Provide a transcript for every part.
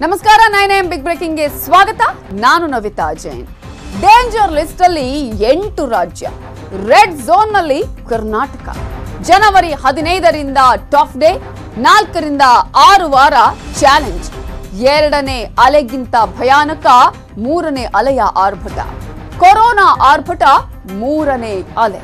ನಮಸ್ಕಾರ 9am big breaking ಗೆ ಸ್ವಾಗತ. ನಾನು ನವಿತಾ ಜೈನ್. ಡೇಂಜರ್ ಲಿಸ್ಟ್ ಅಲ್ಲಿ 8 ರಾಜ್ಯ, ರೆಡ್ ಝೋನ್ ನಲ್ಲಿ ಕರ್ನಾಟಕ. ಜನವರಿ 15ರಿಂದ ಟಾಪ್ ಡೇ, 4ರಿಂದ 6 ವಾರ ಚಾಲೆಂಜ್. 2ನೇ ಅಲೆಗಿಂತ ಭಯಾನಕ 3ನೇ ಅಲೆಯ ಆರ್ಭಟ. ಕೊರೋನಾ ಆರ್ಭಟ 3ನೇ ಅಲೆ.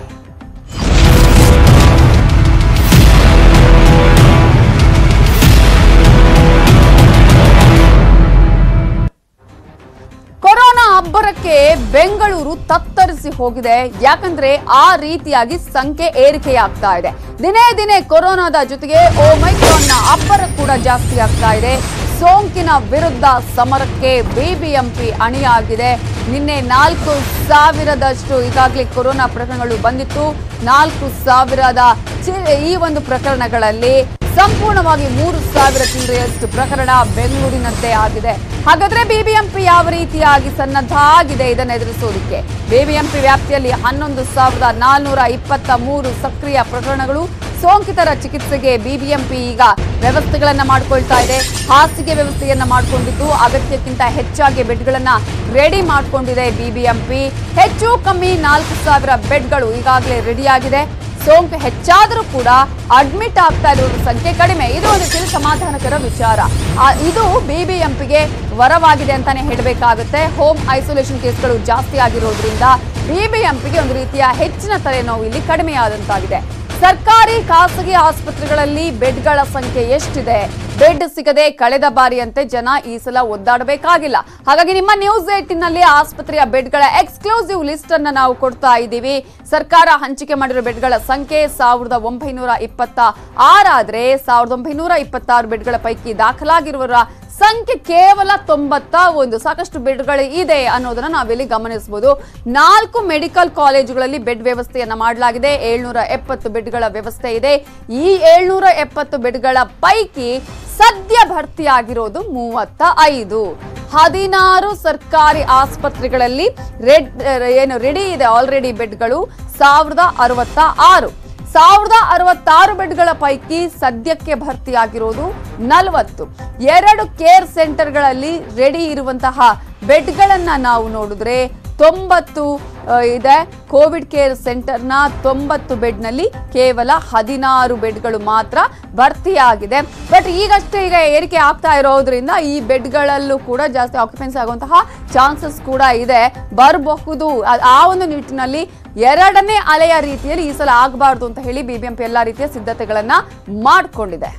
ಕೊರೋನಾ ಅಬ್ಬರಕ್ಕೆ ಬೆಂಗಳೂರು ತತ್ತರಿಸಿ ಹೋಗಿದೆ. ಯಾಕಂದ್ರೆ ಆ ರೀತಿಯಾಗಿ ಸಂಖ್ಯೆ ಏರಿಕೆಯಾಗ್ತಾ ಇದೆ. ದಿನೇ ದಿನೇ ಕೊರೋನಾದ ಜೊತೆಗೆ ಒಮೈಕ್ರಾನ್ನ ಅಬ್ಬರ ಕೂಡ ಜಾಸ್ತಿ ಆಗ್ತಾ ಇದೆ. ಸೋಂಕಿನ ವಿರುದ್ಧ ಸಮರಕ್ಕೆ ಬಿಬಿಎಂಪಿ ಅಣಿಯಾಗಿದೆ. ನಿನ್ನೆ 4,000ದಷ್ಟು ಈಗಾಗಲೇ ಕೊರೋನಾ ಪ್ರಕರಣಗಳು ಬಂದಿತ್ತು. 4,000ದ ಈ ಒಂದು ಪ್ರಕರಣಗಳಲ್ಲಿ ಸಂಪೂರ್ಣವಾಗಿ 3,000 ಚಿಲ್ಲರೆಯಷ್ಟು ಪ್ರಕರಣ ಬೆಂಗಳೂರಿನದ್ದೇ ಆಗಿದೆ. ಹಾಗಾದ್ರೆ ಬಿಬಿಎಂಪಿ ಯಾವ ರೀತಿಯಾಗಿ ಸನ್ನದ್ಧ ಆಗಿದೆ ಇದನ್ನು ಎದುರಿಸೋದಕ್ಕೆ? ಬಿಬಿಎಂಪಿ ವ್ಯಾಪ್ತಿಯಲ್ಲಿ 11,423 ಸಕ್ರಿಯ ಪ್ರಕರಣಗಳು. ಸೋಂಕಿತರ ಚಿಕಿತ್ಸೆಗೆ ಬಿಬಿಎಂಪಿ ಈಗ ವ್ಯವಸ್ಥೆಗಳನ್ನ ಮಾಡಿಕೊಳ್ತಾ ಇದೆ. ಹಾಸಿಗೆ ವ್ಯವಸ್ಥೆಯನ್ನ ಮಾಡಿಕೊಂಡಿದ್ದು ಅಗತ್ಯಕ್ಕಿಂತ ಹೆಚ್ಚಾಗಿ ಬೆಡ್ಗಳನ್ನ ರೆಡಿ ಮಾಡಿಕೊಂಡಿದೆ ಬಿಬಿಎಂಪಿ. ಹೆಚ್ಚು ಕಮ್ಮಿ 4,000 ಬೆಡ್ಗಳು ಈಗಾಗಲೇ ರೆಡಿಯಾಗಿದೆ. ಸೋಂಕು ಹೆಚ್ಚಾದರೂ ಕೂಡ ಅಡ್ಮಿಟ್ ಆಗ್ತಾ ಇರುವ ಸಂಖ್ಯೆ ಕಡಿಮೆ. ಇದು ಒಂದು ಸಮಾಧಾನಕರ ವಿಚಾರ. ಇದು ಬಿಬಿಎಂಪಿಗೆ ವರವಾಗಿದೆ ಅಂತಾನೆ ಹೇಳಬೇಕಾಗುತ್ತೆ. ಹೋಮ್ ಐಸೋಲೇಷನ್ ಕೇಸ್ಗಳು ಜಾಸ್ತಿ ಆಗಿರೋದ್ರಿಂದ ಬಿಬಿಎಂಪಿಗೆ ಒಂದು ರೀತಿಯ ಹೆಚ್ಚಿನ ತಲೆನೋವು ಇಲ್ಲಿ ಕಡಿಮೆಯಾದಂತಾಗಿದೆ. ಸರ್ಕಾರಿ ಖಾಸಗಿ ಆಸ್ಪತ್ರೆಗಳಲ್ಲಿ ಬೆಡ್ಗಳ ಸಂಖ್ಯೆ ಎಷ್ಟಿದೆ? ಬೆಡ್ ಸಿಗದೆ ಕಳೆದ ಬಾರಿಯಂತೆ ಜನ ಈ ಸಲ ಒದ್ದಾಡಬೇಕಾಗಿಲ್ಲ. ಹಾಗಾಗಿ ನಿಮ್ಮ ನ್ಯೂಸ್ 18ನಲ್ಲಿ ಆಸ್ಪತ್ರೆಯ ಬೆಡ್ಗಳ ಎಕ್ಸ್ಕ್ಲೂಸಿವ್ ಲಿಸ್ಟ್ ಅನ್ನ ನಾವು ಕೊಡ್ತಾ ಇದ್ದೀವಿ. ಸರ್ಕಾರ ಹಂಚಿಕೆ ಮಾಡಿರೋ ಬೆಡ್ಗಳ ಸಂಖ್ಯೆ 1,926 ಆದ್ರೆ 1,926 ಬೆಡ್ಗಳ ಪೈಕಿ ದಾಖಲಾಗಿರುವವರ ಸಂಖ್ಯೆ ಕೇವಲ 91. ಸಾಕಷ್ಟು ಬೆಡ್ಗಳು ಇದೆ ಅನ್ನೋದನ್ನ ನಾವಿಲ್ಲಿ ಗಮನಿಸಬಹುದು. 4 ಮೆಡಿಕಲ್ ಕಾಲೇಜುಗಳಲ್ಲಿ ಬೆಡ್ ವ್ಯವಸ್ಥೆಯನ್ನ ಮಾಡಲಾಗಿದೆ. 770 ಬೆಡ್ಗಳ ವ್ಯವಸ್ಥೆ ಇದೆ. ಈ 770 ಬೆಡ್ಗಳ ಪೈಕಿ ಸದ್ಯ ಭರ್ತಿಯಾಗಿರೋದು 35. 16 ಸರ್ಕಾರಿ ಆಸ್ಪತ್ರೆಗಳಲ್ಲಿ ರೆಡಿ ಇದೆ ಆಲ್ರೆಡಿ ಬೆಡ್ಗಳು 1,066. 1,066 ಬೆಡ್ಗಳ ಪೈಕಿ ಸದ್ಯಕ್ಕೆ ಭರ್ತಿಯಾಗಿರೋದು 40. 2 ಕೇರ್ ಸೆಂಟರ್ಗಳಲ್ಲಿ ರೆಡಿ ಇರುವಂತಹ ಬೆಡ್ಗಳನ್ನ ನಾವು ನೋಡಿದ್ರೆ 90 ಇದೆ. ಕೋವಿಡ್ ಕೇರ್ ಸೆಂಟರ್ನ 90 ಬೆಡ್ನಲ್ಲಿ ಕೇವಲ 16 ಬೆಡ್ಗಳು ಮಾತ್ರ ಭರ್ತಿಯಾಗಿದೆ. ಬಟ್ ಈಗ ಏರಿಕೆ ಆಗ್ತಾ ಇರೋದ್ರಿಂದ ಈ ಬೆಡ್ಗಳಲ್ಲೂ ಕೂಡ ಜಾಸ್ತಿ ಆಕ್ಯುಪೆನ್ಸಿ ಆಗುವಂತಹ ಚಾನ್ಸಸ್ ಕೂಡ ಇದೆ, ಬರಬಹುದು. ಆ ಒಂದು ನಿಟ್ಟಿನಲ್ಲಿ 2ನೇ ಅಲೆಯ ರೀತಿಯಲ್ಲಿ ಈ ಸಲ ಆಗಬಾರ್ದು ಅಂತ ಹೇಳಿ ಬಿಬಿಎಂಪಿ ಎಲ್ಲಾ ರೀತಿಯ ಸಿದ್ಧತೆಗಳನ್ನ ಮಾಡಿಕೊಂಡಿದೆ.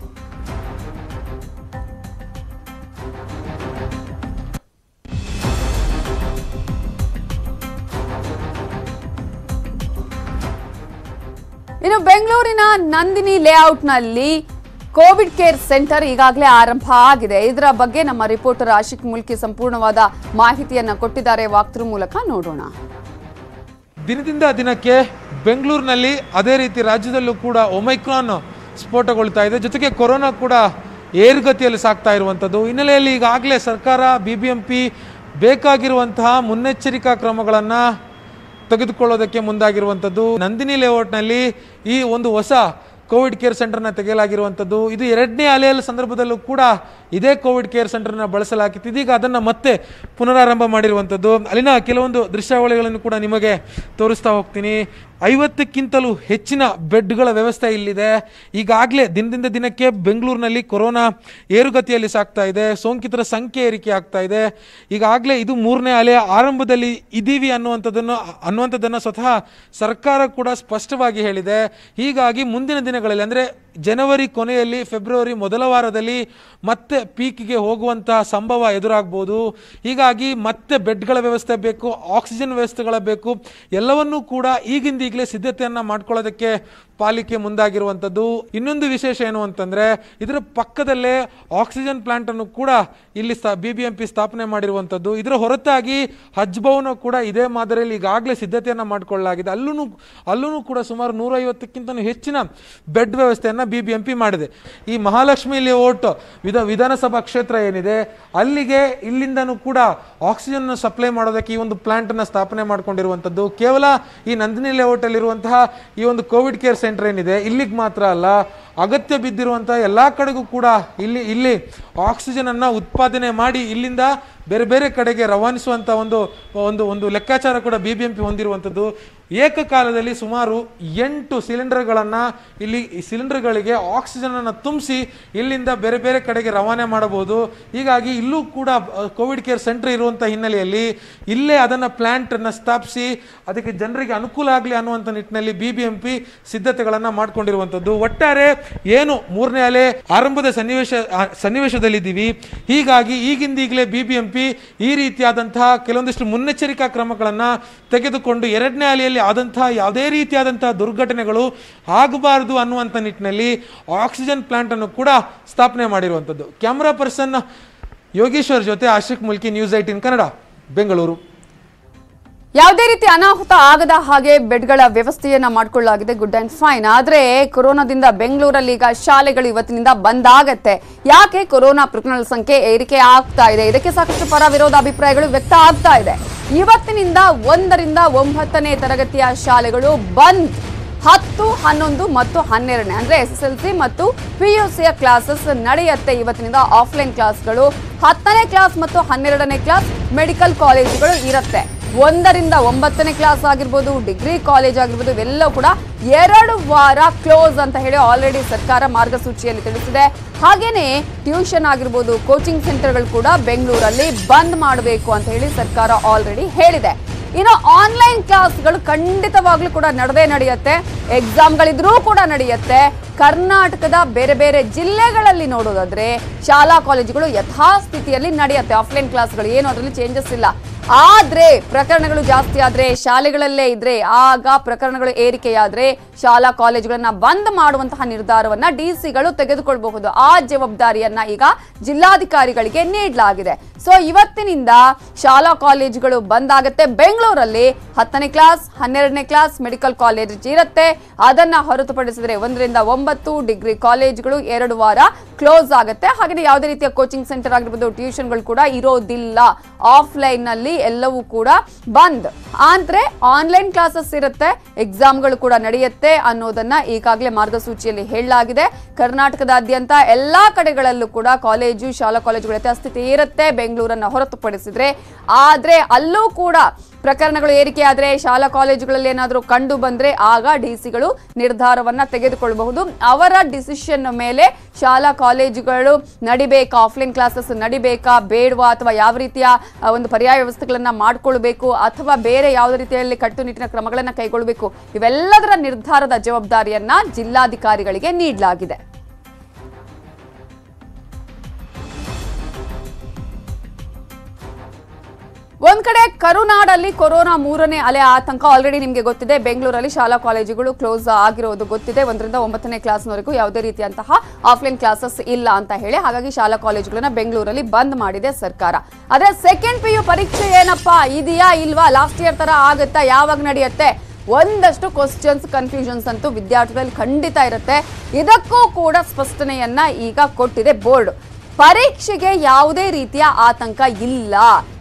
ಇನ್ನು ಬೆಂಗಳೂರಿನ ನಂದಿನಿ ಲೇಔಟ್ನಲ್ಲಿ ಕೋವಿಡ್ ಕೇರ್ ಸೆಂಟರ್ ಈಗಾಗಲೇ ಆರಂಭ ಆಗಿದೆ. ಇದರ ಬಗ್ಗೆ ನಮ್ಮ ರಿಪೋರ್ಟರ್ ಆಶಿಕ್ ಮುಲ್ಕಿ ಸಂಪೂರ್ಣವಾದ ಮಾಹಿತಿಯನ್ನ ಕೊಟ್ಟಿದ್ದಾರೆ. ವಾಕ್ಥ್ರೂ ಮೂಲಕ ನೋಡೋಣ. ದಿನದಿಂದ ದಿನಕ್ಕೆ ಬೆಂಗಳೂರಿನಲ್ಲಿ ಅದೇ ರೀತಿ ರಾಜ್ಯದಲ್ಲೂ ಕೂಡ ಒಮೈಕ್ರಾನ್ ಸ್ಫೋಟಗೊಳ್ತಾ ಇದೆ. ಜೊತೆಗೆ ಕೊರೋನಾ ಕೂಡ ಏರುಗತಿಯಲ್ಲಿ ಸಾಗ್ತಾ ಇರುವಂಥದ್ದು ಹಿನ್ನೆಲೆಯಲ್ಲಿ ಈಗಾಗಲೇ ಸರ್ಕಾರ ಬಿಬಿಎಂಪಿ ಬೇಕಾಗಿರುವಂತಹ ಮುನ್ನೆಚ್ಚರಿಕಾ ಕ್ರಮಗಳನ್ನು ತೆಗೆದುಕೊಳ್ಳೋದಕ್ಕೆ ಮುಂದಾಗಿರುವಂಥದ್ದು. ನಂದಿನಿ ಲೇಔಟ್ನಲ್ಲಿ ಈ ಒಂದು ಹೊಸ ಕೋವಿಡ್ ಕೇರ್ ಸೆಂಟರ್ನ ತೆಗೆಯಲಾಗಿರುವಂಥದ್ದು. ಇದು 2ನೇ ಅಲೆಯ ಸಂದರ್ಭದಲ್ಲೂ ಕೂಡ ಇದೇ ಕೋವಿಡ್ ಕೇರ್ ಸೆಂಟರ್ನ ಬಳಸಲಾಗಿತ್ತು. ಇದೀಗ ಅದನ್ನು ಮತ್ತೆ ಪುನರಾರಂಭ ಮಾಡಿರುವಂಥದ್ದು. ಅಲ್ಲಿನ ಕೆಲವೊಂದು ದೃಶ್ಯಾವಳಿಗಳನ್ನು ಕೂಡ ನಿಮಗೆ ತೋರಿಸ್ತಾ ಹೋಗ್ತೀನಿ. 50ಕ್ಕಿಂತಲೂ ಹೆಚ್ಚಿನ ಬೆಡ್ಗಳ ವ್ಯವಸ್ಥೆ ಇಲ್ಲಿದೆ. ಈಗಾಗಲೇ ದಿನದಿಂದ ದಿನಕ್ಕೆ ಬೆಂಗಳೂರಿನಲ್ಲಿ ಕೊರೋನಾ ಏರುಗತಿಯಲ್ಲಿ ಸಾಗ್ತಾ ಇದೆ. ಸೋಂಕಿತರ ಸಂಖ್ಯೆ ಏರಿಕೆ ಆಗ್ತಾ ಇದೆ. ಈಗಾಗಲೇ ಇದು 3ನೇ ಅಲೆಯ ಆರಂಭದಲ್ಲಿ ಇದ್ದೀವಿ ಅನ್ನುವಂಥದ್ದನ್ನು ಸ್ವತಃ ಸರ್ಕಾರ ಕೂಡ ಸ್ಪಷ್ಟವಾಗಿ ಹೇಳಿದೆ. ಹೀಗಾಗಿ ಮುಂದಿನ ದಿನಗಳಲ್ಲಿ ಅಂದರೆ ಜನವರಿ ಕೊನೆಯಲ್ಲಿ ಫೆಬ್ರವರಿ ಮೊದಲ ವಾರದಲ್ಲಿ ಮತ್ತೆ ಪೀಕ್ಗೆ ಹೋಗುವಂತಹ ಸಂಭವ ಎದುರಾಗಬಹುದು. ಹೀಗಾಗಿ ಮತ್ತೆ ಬೆಡ್ಗಳ ವ್ಯವಸ್ಥೆ ಬೇಕು, ಆಕ್ಸಿಜನ್ ವ್ಯವಸ್ಥೆಗಳ ಬೇಕು. ಎಲ್ಲವನ್ನೂ ಕೂಡ ಈಗಿಂದೀಗಲೇ ಸಿದ್ಧತೆಯನ್ನು ಮಾಡ್ಕೊಳ್ಳೋದಕ್ಕೆ ಪಾಲಿಕೆ ಮುಂದಾಗಿರುವಂಥದ್ದು. ಇನ್ನೊಂದು ವಿಶೇಷ ಏನು ಅಂತಂದರೆ ಇದರ ಪಕ್ಕದಲ್ಲೇ ಆಕ್ಸಿಜನ್ ಪ್ಲಾಂಟ್ ಅನ್ನು ಕೂಡ ಇಲ್ಲಿ ಬಿಬಿಎಂಪಿ ಸ್ಥಾಪನೆ ಮಾಡಿರುವಂಥದ್ದು. ಇದರ ಹೊರತಾಗಿ ಹಜ್ ಭವನ ಕೂಡ ಇದೇ ಮಾದರಿಯಲ್ಲಿ ಈಗಾಗಲೇ ಸಿದ್ಧತೆಯನ್ನು ಮಾಡಿಕೊಳ್ಳಲಾಗಿದೆ. ಅಲ್ಲೂ ಕೂಡ ಸುಮಾರು 150ಕ್ಕಿಂತ ಹೆಚ್ಚಿನ ಬೆಡ್ ವ್ಯವಸ್ಥೆಯನ್ನು ಬಿಬಿಎಂಪಿ ಮಾಡಿದೆ. ಈ ಮಹಾಲಕ್ಷ್ಮಿ ಲೇಔಟ್ ವಿಧಾನಸಭಾ ಕ್ಷೇತ್ರ ಏನಿದೆ ಅಲ್ಲಿಗೆ ಇಲ್ಲಿಂದನೂ ಕೂಡ ಆಕ್ಸಿಜನ್ ಸಪ್ಲೈ ಮಾಡೋದಕ್ಕೆ ಈ ಒಂದು ಪ್ಲಾಂಟ್ ಅನ್ನು ಸ್ಥಾಪನೆ ಮಾಡಿಕೊಂಡಿರುವಂಥದ್ದು. ಕೇವಲ ಈ ನಂದಿನಿ ಲೇಔಟ್ ಅಲ್ಲಿರುವಂತಹ ಈ ಒಂದು ಕೋವಿಡ್ ಕೇರ್ ಸೆಂಟರ್ ಏನಿದೆ ಇಲ್ಲಿಗೆ ಮಾತ್ರ ಅಲ್ಲ, ಅಗತ್ಯ ಬಿದ್ದಿರುವಂಥ ಎಲ್ಲ ಕಡೆಗೂ ಕೂಡ ಇಲ್ಲಿ ಆಕ್ಸಿಜನ್ ಅನ್ನು ಉತ್ಪಾದನೆ ಮಾಡಿ ಇಲ್ಲಿಂದ ಬೇರೆ ಬೇರೆ ಕಡೆಗೆ ರವಾನಿಸುವಂಥ ಒಂದು ಲೆಕ್ಕಾಚಾರ ಕೂಡ BBMP ಹೊಂದಿರುವಂಥದ್ದು. ಏಕಕಾಲದಲ್ಲಿ ಸುಮಾರು 8 ಸಿಲಿಂಡರ್ಗಳನ್ನು ಈ ಸಿಲಿಂಡರ್ಗಳಿಗೆ ಆಕ್ಸಿಜನ್ ಅನ್ನು ತುಂಬಿಸಿ ಇಲ್ಲಿಂದ ಬೇರೆ ಬೇರೆ ಕಡೆಗೆ ರವಾನೆ ಮಾಡಬಹುದು. ಹೀಗಾಗಿ ಇಲ್ಲೂ ಕೂಡ ಕೋವಿಡ್ ಕೇರ್ ಸೆಂಟರ್ ಇರುವಂಥ ಹಿನ್ನೆಲೆಯಲ್ಲಿ ಇಲ್ಲೇ ಅದನ್ನು ಪ್ಲಾಂಟನ್ನು ಸ್ಥಾಪಿಸಿ ಅದಕ್ಕೆ ಜನರಿಗೆ ಅನುಕೂಲ ಆಗಲಿ ಅನ್ನುವಂಥ ನಿಟ್ಟಿನಲ್ಲಿ BBMP ಸಿದ್ಧತೆಗಳನ್ನು ಮಾಡಿಕೊಂಡಿರುವಂಥದ್ದು. ಒಟ್ಟಾರೆ ಏನು 3ನೇ ಅಲೆ ಆರಂಭದ ಸನ್ನಿವೇಶದಲ್ಲಿದ್ದೀವಿ. ಹೀಗಾಗಿ ಈಗಿಂದೀಗಲೇ BBMP ಈ ರೀತಿಯಾದಂತಹ ಕೆಲವೊಂದಿಷ್ಟು ಮುನ್ನೆಚ್ಚರಿಕಾ ಕ್ರಮಗಳನ್ನು ತೆಗೆದುಕೊಂಡು 2ನೇ ಅಲೆಯಲ್ಲಿ ಆದಂತಹ ಯಾವುದೇ ರೀತಿಯಾದಂತಹ ದುರ್ಘಟನೆಗಳು ಆಗಬಾರದು ಅನ್ನುವಂಥ ನಿಟ್ಟಿನಲ್ಲಿ ಆಕ್ಸಿಜನ್ ಪ್ಲಾಂಟ್ ಅನ್ನು ಕೂಡ ಸ್ಥಾಪನೆ ಮಾಡಿರುವಂಥದ್ದು. ಕ್ಯಾಮರಾ ಪರ್ಸನ್ ಯೋಗೇಶ್ವರ್ ಜೊತೆ ಆಶಿಕ್ ಮುಲ್ಕಿ, ನ್ಯೂಸ್ 18 ಕನ್ನಡ, ಬೆಂಗಳೂರು. ಯಾವುದೇ ರೀತಿ ಅನಾಹುತ ಆಗದ ಹಾಗೆ ಬೆಡ್ಗಳ ವ್ಯವಸ್ಥೆಯನ್ನ ಮಾಡಿಕೊಳ್ಳಲಾಗಿದೆ, ಗುಡ್ ಅಂಡ್ ಫೈನ್. ಆದ್ರೆ ಕೊರೋನಾದಿಂದ ಬೆಂಗಳೂರಲ್ಲಿ ಈಗ ಶಾಲೆಗಳು ಇವತ್ತಿನಿಂದ ಬಂದ್ ಆಗತ್ತೆ. ಯಾಕೆ? ಕೊರೋನಾ ಪ್ರಕರಣಗಳ ಸಂಖ್ಯೆ ಏರಿಕೆ ಆಗ್ತಾ ಇದೆ. ಇದಕ್ಕೆ ಸಾಕಷ್ಟು ಪರ ವಿರೋಧ ಅಭಿಪ್ರಾಯಗಳು ವ್ಯಕ್ತ ಆಗ್ತಾ ಇದೆ. ಇವತ್ತಿನಿಂದ 1 ರಿಂದ 9ನೇ ತರಗತಿಯ ಶಾಲೆಗಳು ಬಂದ್. 10, 11 ಮತ್ತು 12 ಅಂದ್ರೆ SSLC ಮತ್ತು PUC ಕ್ಲಾಸಸ್ ನಡೆಯುತ್ತೆ. ಇವತ್ತಿನಿಂದ ಆಫ್ಲೈನ್ ಕ್ಲಾಸ್ಗಳು 10ನೇ ಕ್ಲಾಸ್ ಮತ್ತು 12ನೇ ಕ್ಲಾಸ್ ಮೆಡಿಕಲ್ ಕಾಲೇಜುಗಳು ಇರುತ್ತೆ. 1 ರಿಂದ 9ನೇ ಕ್ಲಾಸ್ ಆಗಿರ್ಬೋದು, ಡಿಗ್ರಿ ಕಾಲೇಜ್ ಆಗಿರ್ಬೋದು, ಇವೆಲ್ಲವೂ ಕೂಡ 2 ವಾರ ಕ್ಲೋಸ್ ಅಂತ ಹೇಳಿ ಆಲ್ರೆಡಿ ಸರ್ಕಾರ ಮಾರ್ಗಸೂಚಿಯಲ್ಲಿ ತಿಳಿಸಿದೆ. ಹಾಗೇನೆ ಟ್ಯೂಷನ್ ಆಗಿರ್ಬೋದು, ಕೋಚಿಂಗ್ ಸೆಂಟರ್ಗಳು ಕೂಡ ಬೆಂಗಳೂರಲ್ಲಿ ಬಂದ್ ಮಾಡಬೇಕು ಅಂತ ಹೇಳಿ ಸರ್ಕಾರ ಆಲ್ರೆಡಿ ಹೇಳಿದೆ. ಇನ್ನು ಆನ್ಲೈನ್ ಕ್ಲಾಸ್ಗಳು ಖಂಡಿತವಾಗ್ಲೂ ಕೂಡ ನಡೆಯುತ್ತೆ. ಎಕ್ಸಾಮ್ಗಳಿದ್ರೂ ಕೂಡ ನಡೆಯುತ್ತೆ. ಕರ್ನಾಟಕದ ಬೇರೆ ಬೇರೆ ಜಿಲ್ಲೆಗಳಲ್ಲಿ ನೋಡೋದಾದ್ರೆ ಶಾಲಾ ಕಾಲೇಜುಗಳು ಯಥಾಸ್ಥಿತಿಯಲ್ಲಿ ನಡೆಯುತ್ತೆ. ಆಫ್ಲೈನ್ ಕ್ಲಾಸ್ಗಳು ಏನು ಅದರಲ್ಲಿ ಚೇಂಜಸ್ ಇಲ್ಲ. ಆದ್ರೆ ಪ್ರಕರಣಗಳು ಜಾಸ್ತಿ ಆದ್ರೆ ಶಾಲೆಗಳಲ್ಲೇ ಇದ್ರೆ ಆಗ ಪ್ರಕರಣಗಳು ಏರಿಕೆಯಾದ್ರೆ ಶಾಲಾ ಕಾಲೇಜುಗಳನ್ನ ಬಂದ್ ಮಾಡುವಂತಹ ನಿರ್ಧಾರವನ್ನ ಡಿಸಿಗಳು ತೆಗೆದುಕೊಳ್ಳಬಹುದು. ಆ ಜವಾಬ್ದಾರಿಯನ್ನ ಈಗ ಜಿಲ್ಲಾಧಿಕಾರಿಗಳಿಗೆ ನೀಡಲಾಗಿದೆ. ಸೊ ಇವತ್ತಿನಿಂದ ಶಾಲಾ ಕಾಲೇಜುಗಳು ಬಂದ್ ಆಗುತ್ತೆ. ಬೆಂಗಳೂರಲ್ಲಿ 10ನೇ ಕ್ಲಾಸ್ 12ನೇ ಕ್ಲಾಸ್ ಮೆಡಿಕಲ್ ಕಾಲೇಜ್ ಇರುತ್ತೆ. ಅದನ್ನ ಹೊರತುಪಡಿಸಿದ್ರೆ 1 ರಿಂದ 9 ಡಿಗ್ರಿ ಕಾಲೇಜುಗಳು 2 ವಾರ ಕ್ಲೋಸ್ ಆಗುತ್ತೆ. ಹಾಗೆ ಯಾವುದೇ ರೀತಿಯ ಕೋಚಿಂಗ್ ಸೆಂಟರ್ ಆಗಿರ್ಬೋದು, ಟ್ಯೂಷನ್ಗಳು ಕೂಡ ಇರೋದಿಲ್ಲ. ಆಫ್ಲೈನ್ ನಲ್ಲಿ ಎಲ್ಲವೂ ಕೂಡ ಬಂದ್. ಅಂದ್ರೆ ಆನ್ಲೈನ್ ಕ್ಲಾಸಸ್ ಇರುತ್ತೆ, ಎಕ್ಸಾಮ್ಗಳು ಕೂಡ ನಡೆಯುತ್ತೆ ಅನ್ನೋದನ್ನ ಈಗಾಗಲೇ ಮಾರ್ಗಸೂಚಿಯಲ್ಲಿ ಹೇಳಲಾಗಿದೆ. ಕರ್ನಾಟಕದಾದ್ಯಂತ ಎಲ್ಲಾ ಕಡೆಗಳಲ್ಲೂ ಕೂಡ ಕಾಲೇಜು ಶಾಲಾ ಕಾಲೇಜುಗಳ ಯಥಾಸ್ಥಿತಿ ಇರುತ್ತೆ, ಬೆಂಗಳೂರನ್ನ ಹೊರತುಪಡಿಸಿದ್ರೆ. ಆದ್ರೆ ಅಲ್ಲೂ ಕೂಡ ಪ್ರಕರಣಗಳು ಏರಿಕೆ ಆದ್ರೆ ಶಾಲಾ ಕಾಲೇಜುಗಳಲ್ಲಿ ಏನಾದರೂ ಕಂಡು ಬಂದ್ರೆ ಆಗ ಡಿಸಿಗಳು ನಿರ್ಧಾರವನ್ನ ತೆಗೆದುಕೊಳ್ಳಬಹುದು. ಅವರ ಡಿಸಿಷನ್ ಮೇಲೆ ಶಾಲಾ ಕಾಲೇಜುಗಳು ನಡಿಬೇಕಾ, ಆಫ್ಲೈನ್ ಕ್ಲಾಸಸ್ ನಡಿಬೇಕಾ ಬೇಡವಾ, ಅಥವಾ ಯಾವ ರೀತಿಯ ಒಂದು ಪರ್ಯಾಯ ವ್ಯವಸ್ಥೆಗಳನ್ನ ಮಾಡ್ಕೊಳ್ಬೇಕು, ಅಥವಾ ಬೇರೆ ಯಾವುದೇ ರೀತಿಯಲ್ಲಿ ಕಟ್ಟುನಿಟ್ಟಿನ ಕ್ರಮಗಳನ್ನ ಕೈಗೊಳ್ಳಬೇಕು, ಇವೆಲ್ಲದರ ನಿರ್ಧಾರದ ಜವಾಬ್ದಾರಿಯನ್ನ ಜಿಲ್ಲಾಧಿಕಾರಿಗಳಿಗೆ ನೀಡಲಾಗಿದೆ. ಒಂದ್ ಕಡೆ ಕರುನಾಡಲ್ಲಿ ಕೊರೋನಾ 3ನೇ ಅಲೆ ಆತಂಕ ಆಲ್ರೆಡಿ ನಿಮಗೆ ಗೊತ್ತಿದೆ. ಬೆಂಗಳೂರಲ್ಲಿ ಶಾಲಾ ಕಾಲೇಜುಗಳು ಕ್ಲೋಸ್ ಆಗಿರೋದು ಗೊತ್ತಿದೆ. 1 ರಿಂದ 9ನೇ ಕ್ಲಾಸ್ನವರೆಗೂ ಯಾವುದೇ ರೀತಿಯಂತಹ ಆಫ್ಲೈನ್ ಕ್ಲಾಸಸ್ ಇಲ್ಲ ಅಂತ ಹೇಳಿ, ಹಾಗಾಗಿ ಶಾಲಾ ಕಾಲೇಜುಗಳನ್ನ ಬೆಂಗಳೂರಲ್ಲಿ ಬಂದ್ ಮಾಡಿದೆ ಸರ್ಕಾರ. ಆದ್ರೆ ಸೆಕೆಂಡ್ PU ಪರೀಕ್ಷೆ ಏನಪ್ಪಾ, ಇದೆಯಾ ಇಲ್ವಾ, ಲಾಸ್ಟ್ ಇಯರ್ ತರ ಆಗುತ್ತಾ, ಯಾವಾಗ ನಡೆಯುತ್ತೆ, ಒಂದಷ್ಟು ಕ್ವಶನ್ಸ್ ಕನ್ಫ್ಯೂಷನ್ಸ್ ಅಂತೂ ವಿದ್ಯಾರ್ಥಿಗಳಲ್ಲಿ ಖಂಡಿತ ಇರುತ್ತೆ. ಇದಕ್ಕೂ ಕೂಡ ಸ್ಪಷ್ಟನೆಯನ್ನ ಈಗ ಕೊಟ್ಟಿದೆ ಬೋರ್ಡ್. ಪರೀಕ್ಷೆಗೆ ಯಾವುದೇ ರೀತಿಯ ಆತಂಕ ಇಲ್ಲ.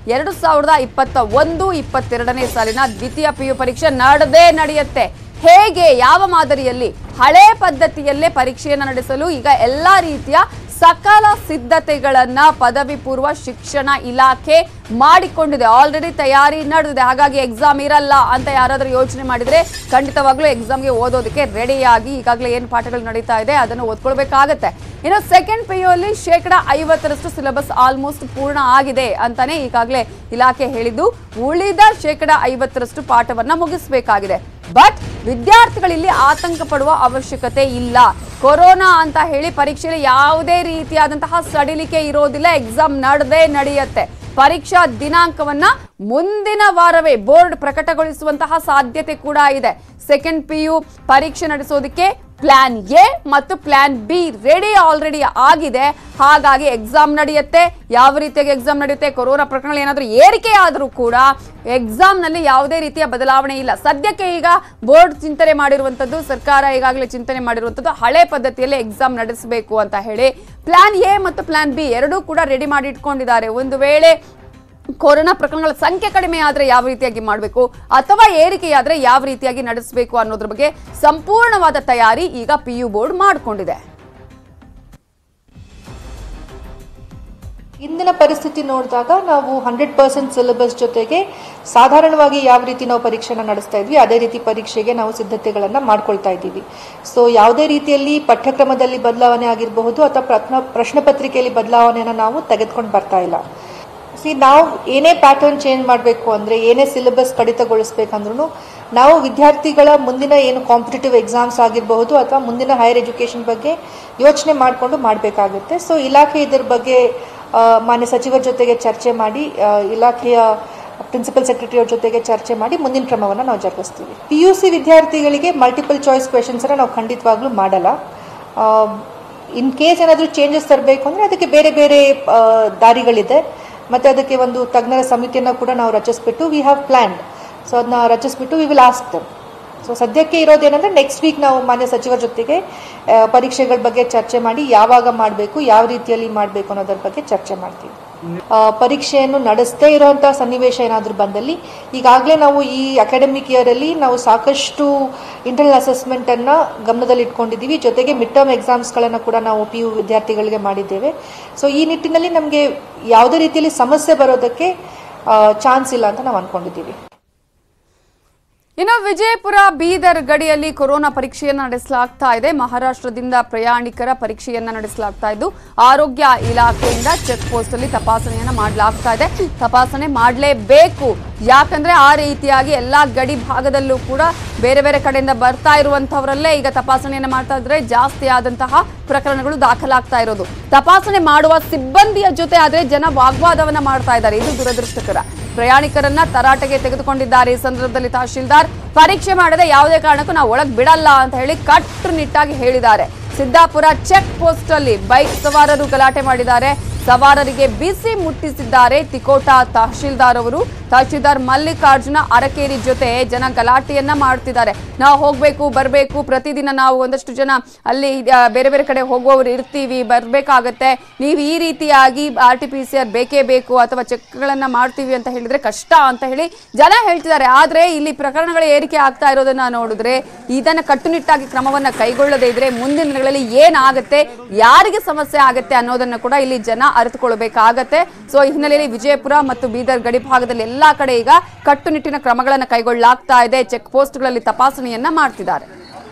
2021-22ನೇ ಸಾಲಿನ ದ್ವಿತೀಯ PU ಪರೀಕ್ಷೆ ನಡೆಯುತ್ತೆ. ಹೇಗೆ, ಯಾವ ಮಾದರಿಯಲ್ಲಿ? ಹಳೆ ಪದ್ಧತಿಯಲ್ಲೇ ಪರೀಕ್ಷೆಯನ್ನು ನಡೆಸಲು ಈಗ ಎಲ್ಲಾ ರೀತಿಯ ಸಕಲ ಸಿದ್ಧತೆಗಳನ್ನ ಪದವಿ ಪೂರ್ವ ಶಿಕ್ಷಣ ಇಲಾಖೆ ಮಾಡಿಕೊಂಡಿದೆ. ಆಲ್ರೆಡಿ ತಯಾರಿ ನಡೆದಿದೆ. ಹಾಗಾಗಿ ಎಕ್ಸಾಮ್ ಇರಲ್ಲ ಅಂತ ಯಾರಾದರೂ ಯೋಚನೆ ಮಾಡಿದ್ರೆ ಖಂಡಿತವಾಗ್ಲೂ ಎಕ್ಸಾಮ್ಗೆ ಓದೋದಕ್ಕೆ ರೆಡಿಯಾಗಿ ಈಗಾಗಲೇ ಏನು ಪಾಠಗಳು ನಡೀತಾ ಇದೆ ಅದನ್ನು ಓದ್ಕೊಳ್ಬೇಕಾಗತ್ತೆ. ಇನ್ನು ಸೆಕೆಂಡ್ PU ಅಲ್ಲಿ 50% ಸಿಲೆಬಸ್ ಆಲ್ಮೋಸ್ಟ್ ಪೂರ್ಣ ಆಗಿದೆ ಅಂತಾನೆ ಈಗಾಗಲೇ ಇಲಾಖೆ ಹೇಳಿದ್ದು. ಉಳಿದ 50% ಪಾಠವನ್ನ ಮುಗಿಸಬೇಕಾಗಿದೆ. ಬಟ್ ವಿದ್ಯಾರ್ಥಿಗಳಲ್ಲಿ ಆತಂಕ ಪಡುವ ಅವಶ್ಯಕತೆ ಇಲ್ಲ. ಕೊರೋನಾ ಅಂತ ಹೇಳಿ ಪರೀಕ್ಷೆಯಲ್ಲಿ ಯಾವುದೇ ರೀತಿಯಾದಂತಹ ಸಡಿಲಿಕೆ ಇರೋದಿಲ್ಲ. ಎಕ್ಸಾಮ್ ನಡೆಯುತ್ತೆ. ಪರೀಕ್ಷಾ ದಿನಾಂಕವನ್ನ ಮುಂದಿನ ವಾರವೇ ಬೋರ್ಡ್ ಪ್ರಕಟಗೊಳಿಸುವಂತಹ ಸಾಧ್ಯತೆ ಕೂಡ ಇದೆ. ಸೆಕೆಂಡ್ PU ಪರೀಕ್ಷೆ ನಡೆಸೋದಕ್ಕೆ ಪ್ಲಾನ್ ಎ ಮತ್ತು ಪ್ಲಾನ್ ಬಿ ಆಲ್ರೆಡಿ ಆಗಿದೆ. ಹಾಗಾಗಿ ಎಕ್ಸಾಮ್ ನಡೆಯುತ್ತೆ. ಯಾವ ರೀತಿಯಾಗಿ ಎಕ್ಸಾಮ್ ನಡೆಯುತ್ತೆ, ಕೊರೋನಾ ಪ್ರಕರಣಗಳು ಏನಾದರೂ ಏರಿಕೆ ಆದರೂ ಕೂಡ ಎಕ್ಸಾಮ್ ನಲ್ಲಿ ಯಾವುದೇ ರೀತಿಯ ಬದಲಾವಣೆ ಇಲ್ಲ. ಸದ್ಯಕ್ಕೆ ಈಗ ಬೋರ್ಡ್ ಚಿಂತನೆ ಮಾಡಿರುವಂತದ್ದು, ಸರ್ಕಾರ ಈಗಾಗಲೇ ಚಿಂತನೆ ಮಾಡಿರುವಂತದ್ದು ಹಳೆ ಪದ್ಧತಿಯಲ್ಲಿ ಎಕ್ಸಾಮ್ ನಡೆಸಬೇಕು ಅಂತ ಹೇಳಿ. ಪ್ಲಾನ್ ಎ ಮತ್ತು ಪ್ಲಾನ್ ಬಿ ಎರಡೂ ಕೂಡ ರೆಡಿ ಮಾಡಿ ಇಟ್ಕೊಂಡಿದ್ದಾರೆ. ಒಂದು ವೇಳೆ ಕೊರೋನಾ ಪ್ರಕರಣಗಳ ಸಂಖ್ಯೆ ಕಡಿಮೆ ಆದ್ರೆ ಯಾವ ರೀತಿಯಾಗಿ ಮಾಡಬೇಕು ಅಥವಾ ಏರಿಕೆಯಾದ್ರೆ ಯಾವ ರೀತಿಯಾಗಿ ನಡೆಸಬೇಕು ಅನ್ನೋದ್ರ ಬಗ್ಗೆ ಸಂಪೂರ್ಣವಾದ ತಯಾರಿ ಈಗ PU ಬೋರ್ಡ್ ಮಾಡಿಕೊಂಡಿದೆ. ಇಂದಿನ ಪರಿಸ್ಥಿತಿ ನೋಡಿದಾಗ ನಾವು 100% ಸಿಲೆಬಸ್ ಜೊತೆಗೆ ಸಾಧಾರಣವಾಗಿ ಯಾವ ರೀತಿ ನಾವು ಪರೀಕ್ಷೆನ ನಡೆಸ್ತಾ ಇದ್ವಿ ಅದೇ ರೀತಿ ಪರೀಕ್ಷೆಗೆ ನಾವು ಸಿದ್ಧತೆಗಳನ್ನು ಮಾಡ್ಕೊಳ್ತಾ ಇದ್ದೀವಿ. ಸೊ ಯಾವುದೇ ರೀತಿಯಲ್ಲಿ ಪಠ್ಯಕ್ರಮದಲ್ಲಿ ಬದಲಾವಣೆ ಆಗಿರಬಹುದು ಅಥವಾ ಪ್ರಶ್ನೆ ಪತ್ರಿಕೆಯಲ್ಲಿ ಬದಲಾವಣೆಯನ್ನು ನಾವು ತೆಗೆದುಕೊಂಡು ಬರ್ತಾ ಇಲ್ಲ. ನಾವು ಏನೇ ಪ್ಯಾಟರ್ನ್ ಚೇಂಜ್ ಮಾಡಬೇಕು ಅಂದರೆ ಏನೇ ಸಿಲೆಬಸ್ ಕಡಿತಗೊಳಿಸ್ಬೇಕಂದ್ರೂ ನಾವು ವಿದ್ಯಾರ್ಥಿಗಳ ಮುಂದಿನ ಏನು ಕಾಂಪಿಟೇಟಿವ್ ಎಕ್ಸಾಮ್ಸ್ ಆಗಿರಬಹುದು ಅಥವಾ ಮುಂದಿನ ಹೈಯರ್ ಎಜುಕೇಷನ್ ಬಗ್ಗೆ ಯೋಚನೆ ಮಾಡಿಕೊಂಡು ಮಾಡಬೇಕಾಗುತ್ತೆ. ಸೊ ಇಲಾಖೆ ಇದರ ಬಗ್ಗೆ ಮಾನ್ಯ ಸಚಿವರ ಜೊತೆಗೆ ಚರ್ಚೆ ಮಾಡಿ ಇಲಾಖೆಯ ಪ್ರಿನ್ಸಿಪಲ್ ಸೆಕ್ರೆಟರಿ ಅವ್ರ ಜೊತೆಗೆ ಚರ್ಚೆ ಮಾಡಿ ಮುಂದಿನ ಕ್ರಮವನ್ನು ನಾವು ಜರುಗಿಸ್ತೀವಿ. PUC ವಿದ್ಯಾರ್ಥಿಗಳಿಗೆ ಮಲ್ಟಿಪಲ್ ಚಾಯ್ಸ್ ಕ್ವೆಶನ್ಸನ್ನು ನಾವು ಖಂಡಿತವಾಗ್ಲೂ ಮಾಡಲ್ಲ. ಇನ್ ಕೇಸ್ ಏನಾದರೂ ಚೇಂಜಸ್ ತರಬೇಕು ಅಂದರೆ ಅದಕ್ಕೆ ಬೇರೆ ಬೇರೆ ದಾರಿಗಳಿದೆ ಮತ್ತು ಅದಕ್ಕೆ ಒಂದು ತಜ್ಞರ ಸಮಿತಿಯನ್ನು ಕೂಡ ನಾವು ರಚಿಸ್ಬಿಟ್ಟು ವಿ ಹ್ಯಾವ್ ಪ್ಲ್ಯಾನ್ಡ್. ಸೊ ಅದನ್ನ ರಚಿಸ್ಬಿಟ್ಟು we will ask them. So ಸದ್ಯಕ್ಕೆ ಇರೋದೇನೆಂದರೆ ನೆಕ್ಸ್ಟ್ ವೀಕ್ ನಾವು ಮಾನ್ಯ ಸಚಿವರ ಜೊತೆಗೆ ಪರೀಕ್ಷೆಗಳ ಬಗ್ಗೆ ಚರ್ಚೆ ಮಾಡಿ ಯಾವಾಗ ಮಾಡಬೇಕು ಯಾವ ರೀತಿಯಲ್ಲಿ ಮಾಡಬೇಕು ಅನ್ನೋದ್ರ ಬಗ್ಗೆ ಚರ್ಚೆ ಮಾಡ್ತೀವಿ. ಪರೀಕ್ಷೆಯನ್ನು ನಡೆಸದೇ ಇರುವಂಥ ಸನ್ನಿವೇಶ ಏನಾದರೂ ಬಂದಲ್ಲಿ ಈಗಾಗಲೇ ನಾವು ಈ ಅಕಾಡೆಮಿಕ್ ಇಯರಲ್ಲಿ ನಾವು ಸಾಕಷ್ಟು ಇಂಟರ್ನಲ್ ಅಸೆಸ್ಮೆಂಟನ್ನು ಗಮನದಲ್ಲಿ ಇಟ್ಕೊಂಡಿದ್ದೀವಿ. ಜೊತೆಗೆ ಮಿಡ್ ಟರ್ಮ್ ಎಕ್ಸಾಮ್ಸ್ಗಳನ್ನು ಕೂಡ ನಾವು PU ವಿದ್ಯಾರ್ಥಿಗಳಿಗೆ ಮಾಡಿದ್ದೇವೆ. ಸೊ ಈ ನಿಟ್ಟಿನಲ್ಲಿ ನಮಗೆ ಯಾವುದೇ ರೀತಿಯಲ್ಲಿ ಸಮಸ್ಯೆ ಬರೋದಕ್ಕೆ ಚಾನ್ಸ್ ಇಲ್ಲ ಅಂತ ನಾವು ಅಂದ್ಕೊಂಡಿದ್ದೀವಿ. ಇನ್ನು ವಿಜಯಪುರ ಬೀದರ್ ಗಡಿಯಲ್ಲಿ ಕೊರೋನಾ ಪರೀಕ್ಷೆಯನ್ನು ನಡೆಸಲಾಗ್ತಾ ಇದೆ. ಮಹಾರಾಷ್ಟ್ರದಿಂದ ಪ್ರಯಾಣಿಕರ ಪರೀಕ್ಷೆಯನ್ನ ನಡೆಸಲಾಗ್ತಾ ಇದ್ದು ಆರೋಗ್ಯ ಇಲಾಖೆಯಿಂದ ಚೆಕ್ ಪೋಸ್ಟ್ ಅಲ್ಲಿ ತಪಾಸಣೆಯನ್ನ ಮಾಡಲಾಗ್ತಾ ಇದೆ. ತಪಾಸಣೆ ಮಾಡಲೇಬೇಕು, ಯಾಕಂದ್ರೆ ಆ ರೀತಿಯಾಗಿ ಎಲ್ಲಾ ಗಡಿ ಭಾಗದಲ್ಲೂ ಕೂಡ ಬೇರೆ ಬೇರೆ ಕಡೆಯಿಂದ ಬರ್ತಾ ಇರುವಂತವರಲ್ಲೇ ಈಗ ತಪಾಸಣೆಯನ್ನ ಮಾಡ್ತಾ ಇದ್ರೆ ಜಾಸ್ತಿ ಆದಂತಹ ಪ್ರಕರಣಗಳು ದಾಖಲಾಗ್ತಾ ಇರೋದು. ತಪಾಸಣೆ ಮಾಡುವ ಸಿಬ್ಬಂದಿಯ ಜೊತೆ ಆದ್ರೆ ಜನ ವಾಗ್ವಾದವನ್ನ ಮಾಡ್ತಾ ಇದ್ದಾರೆ. ಇದು ದುರದೃಷ್ಟಕರ. ಪ್ರಯಾಣಿಕರನ್ನ ತರಾಟೆಗೆ ತೆಗೆದುಕೊಂಡಿದ್ದಾರೆ. ಈ ಸಂದರ್ಭದಲ್ಲಿ ತಹಶೀಲ್ದಾರ್ ಪರೀಕ್ಷೆ ಮಾಡದೆ ಯಾವುದೇ ಕಾರಣಕ್ಕೂ ನಾವು ಒಳಗೆ ಬಿಡಲ್ಲ ಅಂತ ಹೇಳಿ ಕಟ್ಟುನಿಟ್ಟಾಗಿ ಹೇಳಿದ್ದಾರೆ. ಸಿದ್ದಾಪುರ ಚೆಕ್ ಪೋಸ್ಟ್ ಅಲ್ಲಿ ಬೈಕ್ ಸವಾರರು ಗಲಾಟೆ ಮಾಡಿದ್ದಾರೆ. ಸವಾರರಿಗೆ ಬಿಸಿ ಮುಟ್ಟಿಸಿದ್ದಾರೆ ತಿಕೋಟ ತಹಶೀಲ್ದಾರ್ ಅವರು. ತಹಶೀಲ್ದಾರ್ ಮಲ್ಲಿಕಾರ್ಜುನ ಅರಕೇರಿ ಜೊತೆ ಜನ ಗಲಾಟೆಯನ್ನ ಮಾಡ್ತಿದ್ದಾರೆ. ನಾವು ಹೋಗ್ಬೇಕು ಬರಬೇಕು, ಪ್ರತಿದಿನ ನಾವು ಒಂದಷ್ಟು ಜನ ಅಲ್ಲಿ ಬೇರೆ ಬೇರೆ ಕಡೆ ಹೋಗುವವರು ಇರ್ತೀವಿ, ಬರ್ಬೇಕಾಗತ್ತೆ, ನೀವು ಈ ರೀತಿಯಾಗಿ RT-PCR ಬೇಕೇ ಬೇಕು ಅಥವಾ ಚೆಕ್ಗಳನ್ನ ಮಾಡ್ತೀವಿ ಅಂತ ಹೇಳಿದ್ರೆ ಕಷ್ಟ ಅಂತ ಹೇಳಿ ಜನ ಹೇಳ್ತಿದ್ದಾರೆ. ಆದ್ರೆ ಇಲ್ಲಿ ಪ್ರಕರಣಗಳ ಏರಿಕೆ ಆಗ್ತಾ ಇರೋದನ್ನ ನೋಡಿದ್ರೆ ಇದನ್ನ ಕಟ್ಟುನಿಟ್ಟಾಗಿ ಕ್ರಮವನ್ನ ಕೈಗೊಳ್ಳದೇ ಇದ್ರೆ ಮುಂದಿನ ದಿನಗಳಲ್ಲಿ ಏನಾಗುತ್ತೆ, ಯಾರಿಗೆ ಸಮಸ್ಯೆ ಆಗುತ್ತೆ ಅನ್ನೋದನ್ನ ಕೂಡ ಇಲ್ಲಿ ಜನ ಅರಿತುಕೊಳ್ಳಬೇಕಾಗತ್ತೆ. ಸೊ ಈ ಹಿನ್ನೆಲೆಯಲ್ಲಿ ವಿಜಯಪುರ ಮತ್ತು ಬೀದರ್ ಗಡಿ ಭಾಗದಲ್ಲಿ ಎಲ್ಲಾ ಕಡೆ ಈಗ ಕಟ್ಟುನಿಟ್ಟಿನ ಕ್ರಮಗಳನ್ನು ಕೈಗೊಳ್ಳಲಾಗ್ತಾ ಇದೆ. ಚೆಕ್ ಪೋಸ್ಟ್ಗಳಲ್ಲಿ ತಪಾಸಣೆಯನ್ನ ಮಾಡ್ತಿದ್ದಾರೆ.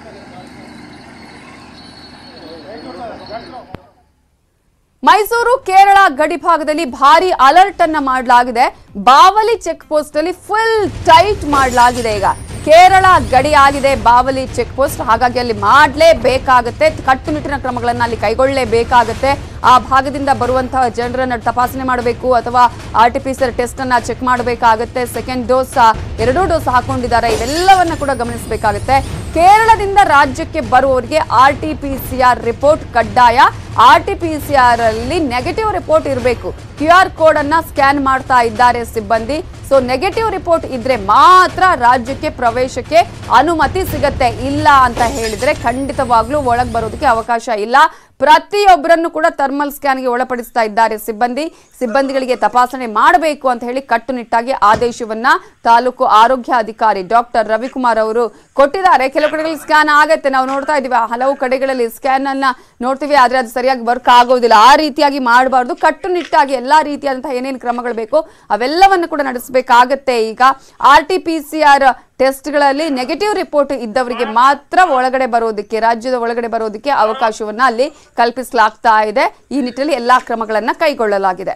ಮೈಸೂರು ಕೇರಳ ಗಡಿ ಭಾಗದಲ್ಲಿ ಭಾರಿ ಅಲರ್ಟ್ ಅನ್ನ ಮಾಡಲಾಗಿದೆ. ಬಾವಲಿ ಚೆಕ್ ಪೋಸ್ಟ್ ಅಲ್ಲಿ ಫುಲ್ ಟೈಟ್ ಮಾಡಲಾಗಿದೆ. ಈಗ ಕೇರಳ ಗಡಿ ಆಗಿದೆ ಬಾವಲಿ ಚೆಕ್ ಪೋಸ್ಟ್, ಹಾಗಾಗಿ ಅಲ್ಲಿ ಮಾಡಲೇಬೇಕಾಗುತ್ತೆ, ಕಟ್ಟುನಿಟ್ಟಿನ ಕ್ರಮಗಳನ್ನು ಅಲ್ಲಿ ಕೈಗೊಳ್ಳಲೇಬೇಕಾಗುತ್ತೆ. ಆ ಭಾಗದಿಂದ ಬರುವಂತಹ ಜನರನ್ನ ತಪಾಸಣೆ ಮಾಡಬೇಕು ಅಥವಾ RT-PCR ಟೆಸ್ಟ್ ಅನ್ನ ಚೆಕ್ ಮಾಡಬೇಕಾಗುತ್ತೆ. ಸೆಕೆಂಡ್ ಡೋಸ್ 2 ಡೋಸ್ ಹಾಕೊಂಡಿದ್ದಾರೆ, ಇವೆಲ್ಲವನ್ನ ಕೂಡ ಗಮನಿಸಬೇಕಾಗುತ್ತೆ. ಕೇರಳದಿಂದ ರಾಜ್ಯಕ್ಕೆ ಬರುವವರಿಗೆ RT-PCR ರಿಪೋರ್ಟ್ ಕಡ್ಡಾಯ. RT-PCR ಅಲ್ಲಿ ನೆಗೆಟಿವ್ ರಿಪೋರ್ಟ್ ಇರಬೇಕು. QR ಕೋಡ್ ಅನ್ನ ಸ್ಕ್ಯಾನ್ ಮಾಡ್ತಾ ಇದ್ದಾರೆ ಸಿಬ್ಬಂದಿ. ಸೊ ನೆಗೆಟಿವ್ ರಿಪೋರ್ಟ್ ಇದ್ರೆ ಮಾತ್ರ ರಾಜ್ಯಕ್ಕೆ ಪ್ರವೇಶಕ್ಕೆ ಅನುಮತಿ ಸಿಗತ್ತೆ. ಇಲ್ಲ ಅಂತ ಹೇಳಿದ್ರೆ ಖಂಡಿತವಾಗ್ಲೂ ಒಳಗೆ ಬರೋದಕ್ಕೆ ಅವಕಾಶ ಇಲ್ಲ. ಪ್ರತಿಯೊಬ್ಬರನ್ನು ಕೂಡ ಥರ್ಮಲ್ ಸ್ಕ್ಯಾನ್ಗೆ ಒಳಪಡಿಸ್ತಾ ಇದ್ದಾರೆ ಸಿಬ್ಬಂದಿಗಳಿಗೆ ತಪಾಸಣೆ ಮಾಡಬೇಕು ಅಂತ ಹೇಳಿ ಕಟ್ಟುನಿಟ್ಟಾಗಿ ಆದೇಶವನ್ನ ತಾಲೂಕು ಆರೋಗ್ಯ ಅಧಿಕಾರಿ ಡಾಕ್ಟರ್ ರವಿಕುಮಾರ್ ಅವರು ಕೊಟ್ಟಿದ್ದಾರೆ. ಕೆಲವು ಕಡೆಗಳಲ್ಲಿ ಸ್ಕ್ಯಾನ್ ಆಗತ್ತೆ, ನಾವು ನೋಡ್ತಾ ಇದೀವಿ, ಹಲವು ಕಡೆಗಳಲ್ಲಿ ಸ್ಕ್ಯಾನ್ ಅನ್ನ ನೋಡ್ತೀವಿ, ಆದ್ರೆ ಅದು ಸರಿಯಾಗಿ ವರ್ಕ್ ಆಗೋದಿಲ್ಲ. ಆ ರೀತಿಯಾಗಿ ಮಾಡಬಾರ್ದು. ಕಟ್ಟುನಿಟ್ಟಾಗಿ ಎಲ್ಲಾ ರೀತಿಯಾದಂತಹ ಏನೇನು ಕ್ರಮಗಳು ಬೇಕು ಅವೆಲ್ಲವನ್ನು ಕೂಡ ನಡೆಸಬೇಕಾಗತ್ತೆ. ಈಗ RT-PCR ಟೆಸ್ಟ್ಗಳಲ್ಲಿ ನೆಗೆಟಿವ್ ರಿಪೋರ್ಟ್ ಇದ್ದವರಿಗೆ ಮಾತ್ರ ಒಳಗಡೆ ಬರೋದಕ್ಕೆ, ರಾಜ್ಯದ ಒಳಗಡೆ ಬರೋದಕ್ಕೆ ಅವಕಾಶವನ್ನ ಅಲ್ಲಿ ಕಲ್ಪಿಸಲಾಗ್ತಾ ಇದೆ. ಈ ನಿಟ್ಟಿನಲ್ಲಿ ಎಲ್ಲಾ ಕ್ರಮಗಳನ್ನ ಕೈಗೊಳ್ಳಲಾಗಿದೆ.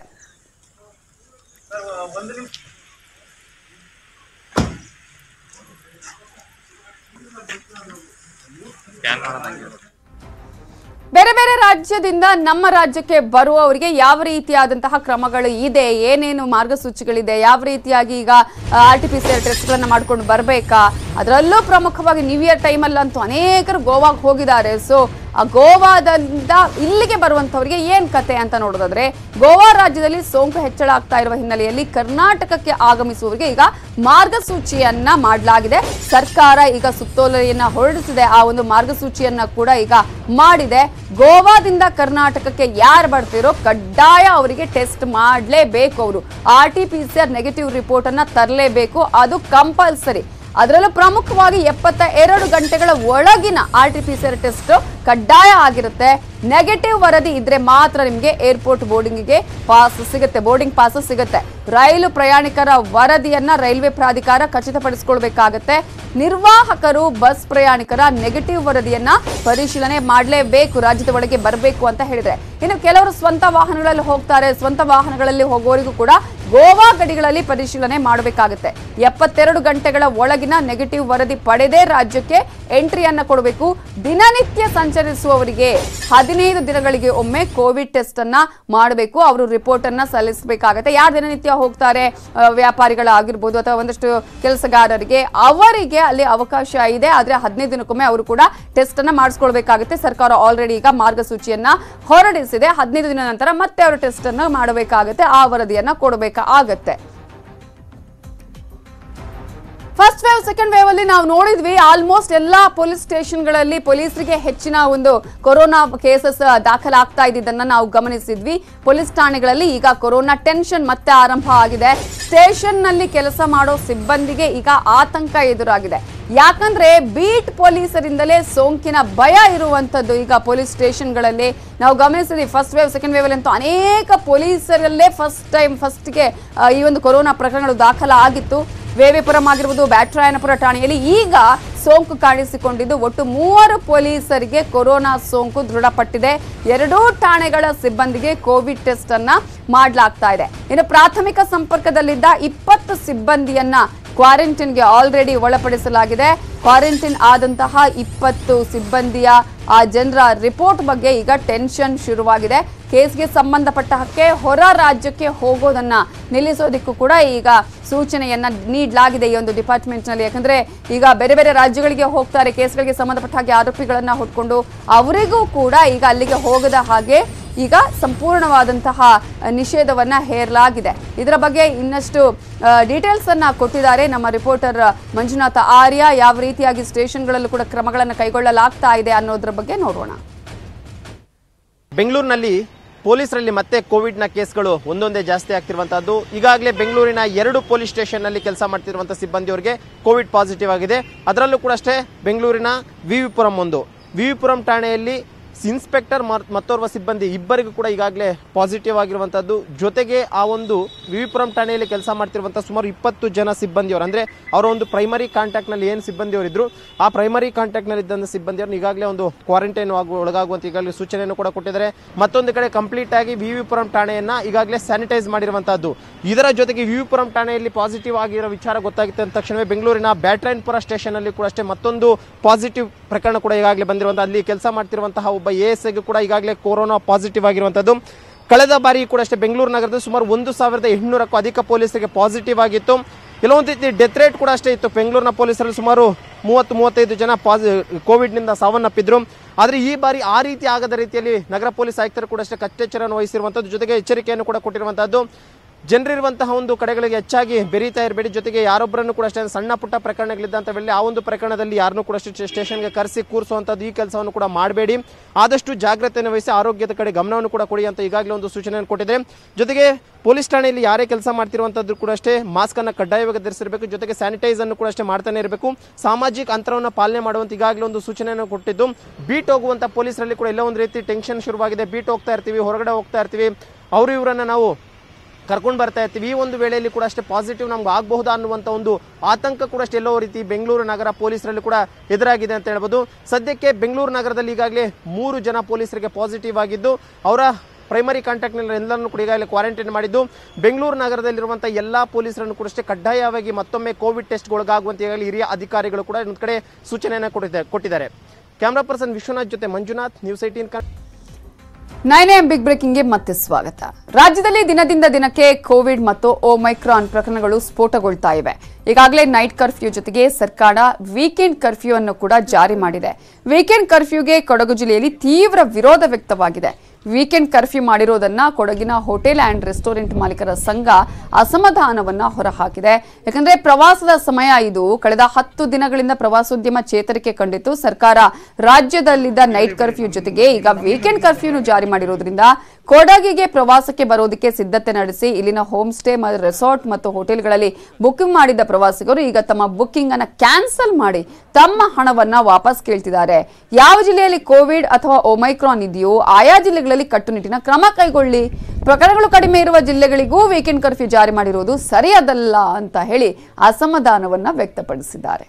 ಬೇರೆ ಬೇರೆ ರಾಜ್ಯದಿಂದ ನಮ್ಮ ರಾಜ್ಯಕ್ಕೆ ಬರುವವರಿಗೆ ಯಾವ ರೀತಿಯಾದಂತಹ ಕ್ರಮಗಳು ಇದೆ, ಏನೇನು ಮಾರ್ಗಸೂಚಿಗಳಿದೆ, ಯಾವ ರೀತಿಯಾಗಿ ಈಗ RT-PCR ಟೆಸ್ಟ್ಗಳನ್ನ ಮಾಡ್ಕೊಂಡು ಬರಬೇಕಾ, ಅದರಲ್ಲೂ ಪ್ರಮುಖವಾಗಿ ನ್ಯೂ ಇಯರ್ ಟೈಮಲ್ಲಂತೂ ಅನೇಕರು ಗೋವಾಗೆ ಹೋಗಿದ್ದಾರೆ. ಸೊ ಗೋವಾದಿಂದ ಇಲ್ಲಿಗೆ ಬರುವಂತವರಿಗೆ ಏನ್ ಕತೆ ಅಂತ ನೋಡೋದಾದ್ರೆ, ಗೋವಾ ರಾಜ್ಯದಲ್ಲಿ ಸೋಂಕು ಹೆಚ್ಚಳ ಆಗ್ತಾ ಇರುವ ಹಿನ್ನೆಲೆಯಲ್ಲಿ ಕರ್ನಾಟಕಕ್ಕೆ ಆಗಮಿಸುವವರಿಗೆ ಈಗ ಮಾರ್ಗಸೂಚಿಯನ್ನ ಮಾಡಲಾಗಿದೆ. ಸರ್ಕಾರ ಈಗ ಸುತ್ತೋಲೆಯನ್ನ ಹೊರಡಿಸಿದೆ. ಆ ಒಂದು ಮಾರ್ಗಸೂಚಿಯನ್ನ ಕೂಡ ಈಗ ಮಾಡಿದೆ. ಗೋವಾದಿಂದ ಕರ್ನಾಟಕಕ್ಕೆ ಯಾರು ಬರ್ತಿರೋ ಕಡ್ಡಾಯ ಅವರಿಗೆ ಟೆಸ್ಟ್ ಮಾಡಲೇಬೇಕು. ಅವರು RT-PCR ನೆಗೆಟಿವ್ ರಿಪೋರ್ಟ್ ಅನ್ನ ತರಲೇಬೇಕು. ಅದು ಕಂಪಲ್ಸರಿ. ಅದರಲ್ಲೂ ಪ್ರಮುಖವಾಗಿ 72 ಗಂಟೆಗಳ ಒಳಗಿನ RT-PCR ಟೆಸ್ಟ್ ಕಡ್ಡಾಯ ಆಗಿರುತ್ತೆ. ನೆಗೆಟಿವ್ ವರದಿ ಇದ್ರೆ ಮಾತ್ರ ನಿಮಗೆ ಏರ್ಪೋರ್ಟ್ ಬೋರ್ಡಿಂಗ್ಗೆ ಪಾಸ್ ಸಿಗುತ್ತೆ, ಬೋರ್ಡಿಂಗ್ ಪಾಸ್ ಸಿಗುತ್ತೆ. ರೈಲು ಪ್ರಯಾಣಿಕರ ವರದಿಯನ್ನ ರೈಲ್ವೆ ಪ್ರಾಧಿಕಾರ ಖಚಿತಪಡಿಸಿಕೊಳ್ಬೇಕಾಗತ್ತೆ. ನಿರ್ವಾಹಕರು ಬಸ್ ಪ್ರಯಾಣಿಕರ ನೆಗೆಟಿವ್ ವರದಿಯನ್ನ ಪರಿಶೀಲನೆ ಮಾಡಲೇಬೇಕು, ರಾಜ್ಯದ ಒಳಗೆ ಬರಬೇಕು ಅಂತ ಹೇಳಿದ್ರೆ. ಇನ್ನು ಕೆಲವರು ಸ್ವಂತ ವಾಹನಗಳಲ್ಲಿ ಹೋಗ್ತಾರೆ. ಸ್ವಂತ ವಾಹನಗಳಲ್ಲಿ ಹೋಗೋರಿಗೂ ಕೂಡ ಗೋವಾ ಗಡಿಗಳಲ್ಲಿ ಪರಿಶೀಲನೆ ಮಾಡಬೇಕಾಗುತ್ತೆ. 72 ಗಂಟೆಗಳ ಒಳಗಿನ ನೆಗೆಟಿವ್ ವರದಿ ಪಡೆದೇ ರಾಜ್ಯಕ್ಕೆ ಎಂಟ್ರಿಯನ್ನ ಕೊಡಬೇಕು. ದಿನನಿತ್ಯ ಸಂಚರಿಸುವವರಿಗೆ 15 ದಿನಗಳಿಗೆ ಒಮ್ಮೆ ಕೋವಿಡ್ ಟೆಸ್ಟ್ ಅನ್ನ ಮಾಡಬೇಕು. ಅವರು ರಿಪೋರ್ಟ್ ಅನ್ನ ಸಲ್ಲಿಸಬೇಕಾಗತ್ತೆ. ಯಾರು ದಿನನಿತ್ಯ ಹೋಗ್ತಾರೆ, ವ್ಯಾಪಾರಿಗಳಾಗಿರ್ಬೋದು ಅಥವಾ ಒಂದಷ್ಟು ಕೆಲಸಗಾರರಿಗೆ, ಅವರಿಗೆ ಅಲ್ಲಿ ಅವಕಾಶ ಇದೆ. ಆದ್ರೆ 15 ದಿನಕ್ಕೊಮ್ಮೆ ಅವರು ಕೂಡ ಟೆಸ್ಟ್ ಅನ್ನ ಮಾಡಿಸ್ಕೊಳ್ಬೇಕಾಗುತ್ತೆ. ಸರ್ಕಾರ ಆಲ್ರೆಡಿ ಈಗ ಮಾರ್ಗಸೂಚಿಯನ್ನ ಹೊರಡಿಸಿದೆ. 15 ದಿನ ನಂತರ ಮತ್ತೆ ಅವರು ಟೆಸ್ಟ್ ಅನ್ನ ಮಾಡಬೇಕಾಗುತ್ತೆ, ಆ ವರದಿಯನ್ನ ಕೊಡಬೇಕಾಗತ್ತೆ. ಫಸ್ಟ್ ವೇವ್ ಸೆಕೆಂಡ್ ವೇವ್ ಅಲ್ಲಿ ನಾವು ನೋಡಿದ್ವಿ, ಆಲ್ಮೋಸ್ಟ್ ಎಲ್ಲಾ ಪೊಲೀಸ್ ಸ್ಟೇಷನ್ಗಳಲ್ಲಿ ಪೊಲೀಸರಿಗೆ ಹೆಚ್ಚಿನ ಒಂದು ಕೊರೋನಾ ಕೇಸಸ್ ದಾಖಲಾಗ್ತಾ ಇದ್ದಿದ್ದನ್ನ ನಾವು ಗಮನಿಸಿದ್ವಿ. ಪೊಲೀಸ್ ಠಾಣೆಗಳಲ್ಲಿ ಈಗ ಕೊರೋನಾ ಟೆನ್ಷನ್ ಮತ್ತೆ ಆರಂಭ ಆಗಿದೆ. ಸ್ಟೇಷನ್ ನಲ್ಲಿ ಕೆಲಸ ಮಾಡೋ ಸಿಬ್ಬಂದಿಗೆ ಈಗ ಆತಂಕ ಎದುರಾಗಿದೆ. ಯಾಕಂದ್ರೆ ಬೀಟ್ ಪೊಲೀಸರಿಂದಲೇ ಸೋಂಕಿನ ಭಯ ಇರುವಂತದ್ದು ಈಗ ಪೊಲೀಸ್ ಸ್ಟೇಷನ್ಗಳಲ್ಲಿ ನಾವು ಗಮನಿಸಿದ್ವಿ. ಫಸ್ಟ್ ವೇವ್ ಸೆಕೆಂಡ್ ವೇವ್ ಅಂತೂ ಅನೇಕ ಪೊಲೀಸರಲ್ಲೇ ಫಸ್ಟ್ಗೆ ಈ ಒಂದು ಕೊರೋನಾ ಪ್ರಕರಣಗಳು ದಾಖಲಾಗಿತ್ತು. ವೇವಿಪುರಂ ಆಗಿರ್ಬೋದು, ಬ್ಯಾಟರಾಯನಪುರ ಠಾಣೆಯಲ್ಲಿ ಈಗ ಸೋಂಕು ಕಾಣಿಸಿಕೊಂಡಿದ್ದು ಒಟ್ಟು 3 ಪೊಲೀಸರಿಗೆ ಕೊರೋನಾ ಸೋಂಕು ದೃಢಪಟ್ಟಿದೆ. 2 ಠಾಣೆಗಳ ಸಿಬ್ಬಂದಿಗೆ ಕೋವಿಡ್ ಟೆಸ್ಟ್ ಅನ್ನ ಮಾಡಲಾಗ್ತಾ ಇದೆ. ಇನ್ನು ಪ್ರಾಥಮಿಕ ಸಂಪರ್ಕದಲ್ಲಿದ್ದ 20 ಸಿಬ್ಬಂದಿಯನ್ನ ಕ್ವಾರಂಟೈನ್ಗೆ ಆಲ್ರೆಡಿ ಒಳಪಡಿಸಲಾಗಿದೆ. ಕ್ವಾರಂಟೈನ್ ಆದಂತಹ 20 ಸಿಬ್ಬಂದಿಯ ಆ ಜನರ ರಿಪೋರ್ಟ್ ಬಗ್ಗೆ ಈಗ ಟೆನ್ಷನ್ ಶುರುವಾಗಿದೆ. ಕೇಸ್ಗೆ ಸಂಬಂಧಪಟ್ಟ ಹಾಗೆ ಹೊರ ರಾಜ್ಯಕ್ಕೆ ಹೋಗೋದನ್ನ ನಿಲ್ಲಿಸೋದಕ್ಕೂ ಕೂಡ ಈಗ ಸೂಚನೆಯನ್ನ ನೀಡಲಾಗಿದೆ ಈ ಒಂದು ಡಿಪಾರ್ಟ್ಮೆಂಟ್ ನಲ್ಲಿ. ಯಾಕಂದ್ರೆ ಈಗ ಬೇರೆ ಬೇರೆ ರಾಜ್ಯಗಳಿಗೆ ಹೋಗ್ತಾರೆ ಕೇಸ್ಗಳಿಗೆ ಸಂಬಂಧಪಟ್ಟ ಹಾಗೆ ಆರೋಪಿಗಳನ್ನ ಹೊತ್ಕೊಂಡು, ಅವರಿಗೂ ಕೂಡ ಈಗ ಅಲ್ಲಿಗೆ ಹೋಗದ ಹಾಗೆ ಈಗ ಸಂಪೂರ್ಣವಾದಂತಹ ನಿಷೇಧವನ್ನ ಹೇರಲಾಗಿದೆ. ಇದರ ಬಗ್ಗೆ ಇನ್ನಷ್ಟು ಡೀಟೇಲ್ಸ್ ಅನ್ನ ಕೊಟ್ಟಿದ್ದಾರೆ ನಮ್ಮ ರಿಪೋರ್ಟರ್ ಮಂಜುನಾಥ ಆರ್ಯ. ಯಾವ ರೀತಿಯಾಗಿ ಸ್ಟೇಷನ್ಗಳಲ್ಲೂ ಕೂಡ ಕ್ರಮಗಳನ್ನು ಕೈಗೊಳ್ಳಲಾಗ್ತಾ ಇದೆ ಅನ್ನೋದ್ರ ಬಗ್ಗೆ ನೋಡೋಣ. ಬೆಂಗಳೂರಿನಲ್ಲಿ ಪೊಲೀಸರಲ್ಲಿ ಮತ್ತೆ ಕೋವಿಡ್ನ ಕೇಸ್ಗಳು ಒಂದೊಂದೇ ಜಾಸ್ತಿ ಆಗ್ತಿರುವಂತಹದ್ದು. ಈಗಾಗಲೇ ಬೆಂಗಳೂರಿನ 2 ಪೊಲೀಸ್ ಸ್ಟೇಷನ್ ನಲ್ಲಿ ಕೆಲಸ ಮಾಡ್ತಿರುವಂತಹ ಸಿಬ್ಬಂದಿಯವರಿಗೆ ಕೋವಿಡ್ ಪಾಸಿಟಿವ್ ಆಗಿದೆ. ಅದರಲ್ಲೂ ಕೂಡ ಅಷ್ಟೇ ಬೆಂಗಳೂರಿನ ವಿವಿಪುರಂ ಠಾಣೆಯಲ್ಲಿ ಇನ್ಸ್ಪೆಕ್ಟರ್ ಮತ್ತೋರ್ವ ಸಿಬ್ಬಂದಿ ಇಬ್ಬರಿಗೂ ಕೂಡ ಈಗಾಗಲೇ ಪಾಸಿಟಿವ್ ಆಗಿರುವಂತದ್ದು. ಜೊತೆಗೆ ಆ ಒಂದು ವಿವಿಪುರಂ ಠಾಣೆಯಲ್ಲಿ ಕೆಲಸ ಮಾಡ್ತಿರುವಂತಹ ಸುಮಾರು 20 ಜನ ಸಿಬ್ಬಂದಿಯವರು, ಅಂದ್ರೆ ಅವರ ಒಂದು ಪ್ರೈಮರಿ ಕಾಂಟ್ಯಾಕ್ಟ್ ನಲ್ಲಿ ಏನು ಸಿಬ್ಬಂದಿಯವರಿದ್ರು ಆ ಪ್ರೈಮರಿ ಕಾಂಟ್ಯಾಕ್ಟ್ ನಲ್ಲಿ ಇದ್ದಂತ ಸಿಬ್ಬಂದಿಯವ್ರನ್ನ ಈಗಾಗಲೇ ಒಂದು ಕ್ವಾರಂಟೈನ್ ಒಳಗಾಗುವಂತ ಈಗಾಗಲೇ ಸೂಚನೆಯನ್ನು ಕೂಡ ಕೊಟ್ಟಿದ್ದಾರೆ. ಮತ್ತೊಂದು ಕಡೆ ಕಂಪ್ಲೀಟ್ ಆಗಿ ವಿವಿಪುರಂ ಠಾಣೆಯನ್ನ ಈಗಾಗಲೇ ಸ್ಯಾನಿಟೈಸ್ ಮಾಡಿರುವಂತಹದ್ದು. ಇದರ ಜೊತೆಗೆ ವಿವಿಪುರಂ ಠಾಣೆಯಲ್ಲಿ ಪಾಸಿಟಿವ್ ಆಗಿರೋ ವಿಚಾರ ಗೊತ್ತಾಗಿದ್ದ ತಕ್ಷಣವೇ ಬೆಂಗಳೂರಿನ ಬ್ಯಾಟರಾಯನಪುರ ಸ್ಟೇಷನ್ ಅಲ್ಲಿ ಕೂಡ ಅಷ್ಟೇ ಮತ್ತೊಂದು ಪಾಸಿಟಿವ್ ಪ್ರಕರಣ ಕೂಡ ಈಗಾಗಲೇ ಬಂದಿರುವಂತಹ, ಅಲ್ಲಿ ಕೆಲಸ ಮಾಡ್ತಿರುವಂತಹ ಒಬ್ಬ ASIಗೂ ಕೂಡ ಈಗಾಗಲೇ ಕೊರೋನಾ ಪಾಸಿಟಿವ್ ಆಗಿರುವಂತದ್ದು. ಕಳೆದ ಬಾರಿ ಕೂಡ ಅಷ್ಟೇ ಬೆಂಗಳೂರು ನಗರದ ಸುಮಾರು 1800ಕ್ಕೂ ಅಧಿಕ ಪೊಲೀಸರಿಗೆ ಪಾಸಿಟಿವ್ ಆಗಿತ್ತು. ಕೆಲವೊಂದು ರೀತಿ ಡೆತ್ ರೇಟ್ ಕೂಡ ಅಷ್ಟೇ ಇತ್ತು. ಬೆಂಗಳೂರಿನ ಪೊಲೀಸರಲ್ಲಿ ಸುಮಾರು 30-35 ಜನ ಕೋವಿಡ್ನಿಂದ ಸಾವನ್ನಪ್ಪಿದ್ರು. ಆದರೆ ಈ ಬಾರಿ ಆ ರೀತಿ ಆಗದ ರೀತಿಯಲ್ಲಿ ನಗರ ಪೊಲೀಸ್ ಆಯುಕ್ತರು ಕೂಡ ಅಷ್ಟೇ ಕಟ್ಟೆಚ್ಚರವನ್ನು ವಹಿಸಿರುವಂಥದ್ದು. ಜೊತೆಗೆ ಎಚ್ಚರಿಕೆಯನ್ನು ಕೂಡ ಕೊಟ್ಟಿರುವಂತಹದ್ದು. ಜನರಿರುವಂತಹ ಒಂದು ಕಡೆಗಳಿಗೆ ಹೆಚ್ಚಾಗಿ ಬೆರೀತಾ ಇರಬೇಡಿ. ಜೊತೆಗೆ ಯಾರೊಬ್ಬರನ್ನು ಕೂಡ ಅಷ್ಟೇ ಸಣ್ಣ ಪುಟ್ಟ ಪ್ರಕರಣಗಳಿದ್ದಂಥ ವೇಳೆ ಆ ಒಂದು ಪ್ರಕರಣದಲ್ಲಿ ಯಾರನ್ನೂ ಕೂಡ ಅಷ್ಟೇ ಸ್ಟೇಷನ್ಗೆ ಕರೆಸಿ ಕೂರಿಸುವಂಥದ್ದು, ಈ ಕೆಲಸವನ್ನು ಕೂಡ ಮಾಡಬೇಡಿ. ಆದಷ್ಟು ಜಾಗ್ರತೆಯನ್ನು ವಹಿಸಿ ಆರೋಗ್ಯದ ಕಡೆ ಗಮನವನ್ನು ಕೂಡ ಕೊಡಿ ಅಂತ ಈಗಾಗಲೇ ಒಂದು ಸೂಚನೆಯನ್ನು ಕೊಟ್ಟಿದೆ. ಜೊತೆಗೆ ಪೊಲೀಸ್ ಠಾಣೆಯಲ್ಲಿ ಯಾರೇ ಕೆಲಸ ಮಾಡ್ತಿರುವಂಥದ್ದು ಕೂಡ ಅಷ್ಟೇ ಮಾಸ್ಕ್ ಅನ್ನು ಕಡ್ಡಾಯವಾಗಿ ಧರಿಸಿರಬೇಕು. ಜೊತೆಗೆ ಸ್ಯಾನಿಟೈಸ್ ಅನ್ನು ಕೂಡ ಅಷ್ಟೇ ಮಾಡ್ತಾನೆ ಇರಬೇಕು. ಸಾಮಾಜಿಕ ಅಂತರವನ್ನು ಪಾಲನೆ ಮಾಡುವಂತ ಈಗಾಗಲೇ ಒಂದು ಸೂಚನೆಯನ್ನು ಕೊಟ್ಟಿದ್ದು. ಬೀಟ್ ಹೋಗುವಂಥ ಪೊಲೀಸರಲ್ಲಿ ಕೂಡ ಎಲ್ಲ ಒಂದು ರೀತಿ ಟೆನ್ಷನ್ ಶುರುವಾಗಿದೆ. ಬೀಟ್ ಹೋಗ್ತಾ ಇರ್ತೀವಿ, ಹೊರಗಡೆ ಹೋಗ್ತಾ ಇರ್ತೀವಿ, ಅವರು ಇವರನ್ನು ನಾವು ಕರ್ಕೊಂಡು ಬರ್ತಾ ಇರ್ತೀವಿ. ಈ ಒಂದು ವೇಳೆಯಲ್ಲಿ ಕೂಡ ಅಷ್ಟೇ ಪಾಸಿಟಿವ್ ನಮ್ಗೆ ಆಗಬಹುದಾ ಅನ್ನುವಂಥ ಒಂದು ಆತಂಕ ಕೂಡ ಅಷ್ಟೇ ಎಲ್ಲೋ ರೀತಿ ಬೆಂಗಳೂರು ನಗರ ಪೊಲೀಸರಲ್ಲಿ ಕೂಡ ಎದುರಾಗಿದೆ ಅಂತ ಹೇಳ್ಬೋದು. ಸದ್ಯಕ್ಕೆ ಬೆಂಗಳೂರು ನಗರದಲ್ಲಿ ಈಗಾಗಲೇ 3 ಜನ ಪೊಲೀಸರಿಗೆ ಪಾಸಿಟಿವ್ ಆಗಿದ್ದು ಅವರ ಪ್ರೈಮರಿ ಕಾಂಟ್ಯಾಕ್ಟ್ನಲ್ಲಿ ಎಲ್ಲರನ್ನು ಕೂಡ ಈಗಾಗಲೇ ಕ್ವಾರಂಟೈನ್ ಮಾಡಿದ್ದು. ಬೆಂಗಳೂರು ನಗರದಲ್ಲಿರುವಂಥ ಎಲ್ಲ ಪೊಲೀಸರನ್ನು ಕೂಡ ಅಷ್ಟೇ ಕಡ್ಡಾಯವಾಗಿ ಮತ್ತೊಮ್ಮೆ ಕೋವಿಡ್ ಟೆಸ್ಟ್ಗೊಳಗಾಗುವಂತೆ ಈಗಾಗಲೇ ಹಿರಿಯ ಅಧಿಕಾರಿಗಳು ಕೂಡ ಇನ್ನೊಂದು ಕಡೆ ಸೂಚನೆಯನ್ನು ಕೊಟ್ಟಿದ್ದಾರೆ. ಕ್ಯಾಮ್ರಾ ಪರ್ಸನ್ ವಿಶ್ವನಾಥ್ ಜೊತೆ ಮಂಜುನಾಥ್, ನ್ಯೂಸ್ 18. 9am ಬಿಗ್ ಬ್ರೇಕಿಂಗ್ಗೆ ಮತ್ತೆ ಸ್ವಾಗತ. ರಾಜ್ಯದಲ್ಲಿ ದಿನದಿಂದ ದಿನಕ್ಕೆ ಕೋವಿಡ್ ಮತ್ತು ಒಮೈಕ್ರಾನ್ ಪ್ರಕರಣಗಳು ಸ್ಫೋಟಗೊಳ್ತಾ ಇವೆ. ಈಗಾಗಲೇ ನೈಟ್ ಕರ್ಫ್ಯೂ ಜೊತೆಗೆ ಸರ್ಕಾರ ವೀಕೆಂಡ್ ಕರ್ಫ್ಯೂ ಅನ್ನು ಕೂಡ ಜಾರಿ ಮಾಡಿದೆ. ವೀಕೆಂಡ್ ಕರ್ಫ್ಯೂಗೆ ಕೊಡಗು ಜಿಲ್ಲೆಯಲ್ಲಿ ತೀವ್ರ ವಿರೋಧ ವ್ಯಕ್ತವಾಗಿದೆ. ವೀಕೆಂಡ್ ಕರ್ಫ್ಯೂ ಮಾಡಿರೋದನ್ನ ಕೊಡಗಿನ ಹೋಟೆಲ್ ಅಂಡ್ ರೆಸ್ಟೋರೆಂಟ್ ಮಾಲೀಕರ ಸಂಘ ಅಸಮಾಧಾನವನ್ನ ಹೊರಹಾಕಿದೆ. ಯಾಕಂದ್ರೆ ಪ್ರವಾಸದ ಸಮಯ ಇದು. ಕಳೆದ 10 ದಿನಗಳಿಂದ ಪ್ರವಾಸೋದ್ಯಮ ಚೇತರಿಕೆ ಕಂಡಿತ್ತು. ಸರ್ಕಾರ ರಾಜ್ಯದಲ್ಲಿದ್ದ ನೈಟ್ ಕರ್ಫ್ಯೂ ಜೊತೆಗೆ ಈಗ ವೀಕೆಂಡ್ ಕರ್ಫ್ಯೂನು ಜಾರಿ ಮಾಡಿರೋದ್ರಿಂದ ಕೊಡಗಿಗೆ ಪ್ರವಾಸಕ್ಕೆ ಬರೋದಕ್ಕೆ ಸಿದ್ಧತೆ ನಡೆಸಿ ಇಲ್ಲಿನ ಹೋಮ್ ಸ್ಟೇ ರೆಸಾರ್ಟ್ ಮತ್ತು ಹೋಟೆಲ್ಗಳಲ್ಲಿ ಬುಕಿಂಗ್ ಮಾಡಿದ್ದ ಪ್ರವಾಸಿಗರು ಈಗ ತಮ್ಮ ಬುಕಿಂಗ್ ಅನ್ನ ಕ್ಯಾನ್ಸಲ್ ಮಾಡಿ ತಮ್ಮ ಹಣವನ್ನ ವಾಪಸ್ ಕೇಳ್ತಿದ್ದಾರೆ. ಯಾವ ಜಿಲ್ಲೆಯಲ್ಲಿ ಕೋವಿಡ್ ಅಥವಾ ಒಮೈಕ್ರಾನ್ ಇದೆಯೋ ಆಯಾ ಜಿಲ್ಲೆಗಳಲ್ಲಿ ಕಟ್ಟುನಿಟ್ಟಿನ ಕ್ರಮ ಕೈಗೊಳ್ಳಿ. ಪ್ರಕರಣಗಳು ಕಡಿಮೆ ಇರುವ ಜಿಲ್ಲೆಗಳಿಗೂ ವೀಕೆಂಡ್ ಕರ್ಫ್ಯೂ ಜಾರಿ ಮಾಡಿರುವುದು ಸರಿಯಾದಲ್ಲ ಅಂತ ಹೇಳಿ ಅಸಮಾಧಾನವನ್ನ ವ್ಯಕ್ತಪಡಿಸಿದ್ದಾರೆ.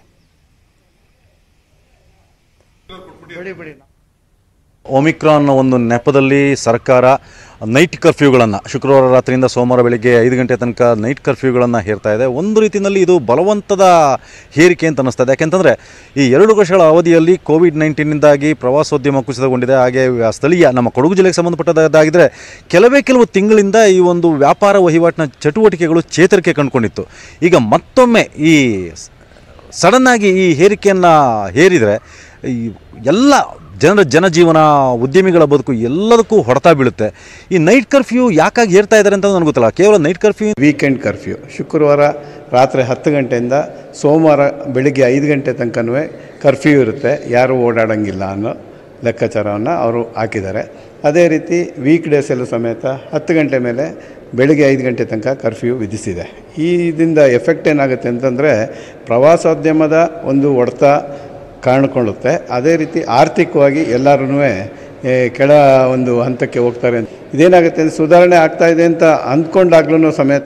ಒಮಿಕ್ರಾನ್ ಒಂದು ನೆಪದಲ್ಲಿ ಸರ್ಕಾರ ನೈಟ್ ಕರ್ಫ್ಯೂಗಳನ್ನು ಶುಕ್ರವಾರ ರಾತ್ರಿಯಿಂದ ಸೋಮವಾರ ಬೆಳಗ್ಗೆ 5 ಗಂಟೆ ತನಕ ನೈಟ್ ಕರ್ಫ್ಯೂಗಳನ್ನು ಹೇರ್ತಾ ಇದೆ. ಒಂದು ರೀತಿಯಲ್ಲಿ ಇದು ಬಲವಂತದ ಹೇರಿಕೆ ಅಂತ ಅನ್ನಿಸ್ತಾ ಇದೆ. ಯಾಕೆಂತಂದರೆ ಈ 2 ವರ್ಷಗಳ ಅವಧಿಯಲ್ಲಿ ಕೋವಿಡ್-19ನಿಂದಾಗಿ ಪ್ರವಾಸೋದ್ಯಮ ಕುಸಿತಗೊಂಡಿದೆ. ಹಾಗೆ ಸ್ಥಳೀಯ ನಮ್ಮ ಕೊಡಗು ಜಿಲ್ಲೆಗೆ ಸಂಬಂಧಪಟ್ಟದಾಗಿದ್ದರೆ ಕೆಲವು ತಿಂಗಳಿಂದ ಈ ಒಂದು ವ್ಯಾಪಾರ ವಹಿವಾಟಿನ ಚಟುವಟಿಕೆಗಳು ಚೇತರಿಕೆ ಕಂಡುಕೊಂಡಿತ್ತು. ಈಗ ಮತ್ತೊಮ್ಮೆ ಈ ಸಡನ್ನಾಗಿ ಈ ಹೇರಿಕೆಯನ್ನು ಹೇರಿದರೆ ಈ ಎಲ್ಲ ಜನಜೀವನ ಉದ್ಯಮಿಗಳ ಬದುಕು ಎಲ್ಲದಕ್ಕೂ ಹೊಡೆತ ಬೀಳುತ್ತೆ. ಈ ನೈಟ್ ಕರ್ಫ್ಯೂ ಯಾಕಾಗಿ ಹೇರ್ತಾ ಇದ್ದಾರೆ ಅಂತ ನನಗೆ ಗೊತ್ತಿಲ್ಲ. ಕೇವಲ ನೈಟ್ ಕರ್ಫ್ಯೂ, ವೀಕೆಂಡ್ ಕರ್ಫ್ಯೂ ಶುಕ್ರವಾರ ರಾತ್ರಿ 10 ಗಂಟೆಯಿಂದ ಸೋಮವಾರ ಬೆಳಿಗ್ಗೆ 5 ಗಂಟೆ ತನಕನೂ ಕರ್ಫ್ಯೂ ಇರುತ್ತೆ, ಯಾರೂ ಓಡಾಡೋಂಗಿಲ್ಲ ಅನ್ನೋ ಲೆಕ್ಕಾಚಾರವನ್ನು ಅವರು ಹಾಕಿದ್ದಾರೆ. ಅದೇ ರೀತಿ ವೀಕ್ ಡೇಸಲ್ಲೂ ಸಮೇತ 10 ಗಂಟೆ ಮೇಲೆ ಬೆಳಿಗ್ಗೆ 5 ಗಂಟೆ ತನಕ ಕರ್ಫ್ಯೂ ವಿಧಿಸಿದೆ. ಇದರಿಂದ ಎಫೆಕ್ಟ್ ಏನಾಗುತ್ತೆ ಅಂತಂದರೆ ಪ್ರವಾಸೋದ್ಯಮದ ಒಂದು ಹೊಡೆತ ಕಾಣಿಕೊಳ್ಳುತ್ತೆ. ಅದೇ ರೀತಿ ಆರ್ಥಿಕವಾಗಿ ಎಲ್ಲರೂ ಕೆಳ ಒಂದು ಹಂತಕ್ಕೆ ಹೋಗ್ತಾರೆ. ಇದೇನಾಗುತ್ತೆ ಅಂದರೆ ಸುಧಾರಣೆ ಆಗ್ತಾ ಇದೆ ಅಂತ ಅಂದ್ಕೊಂಡಾಗ್ಲೂ ಸಮೇತ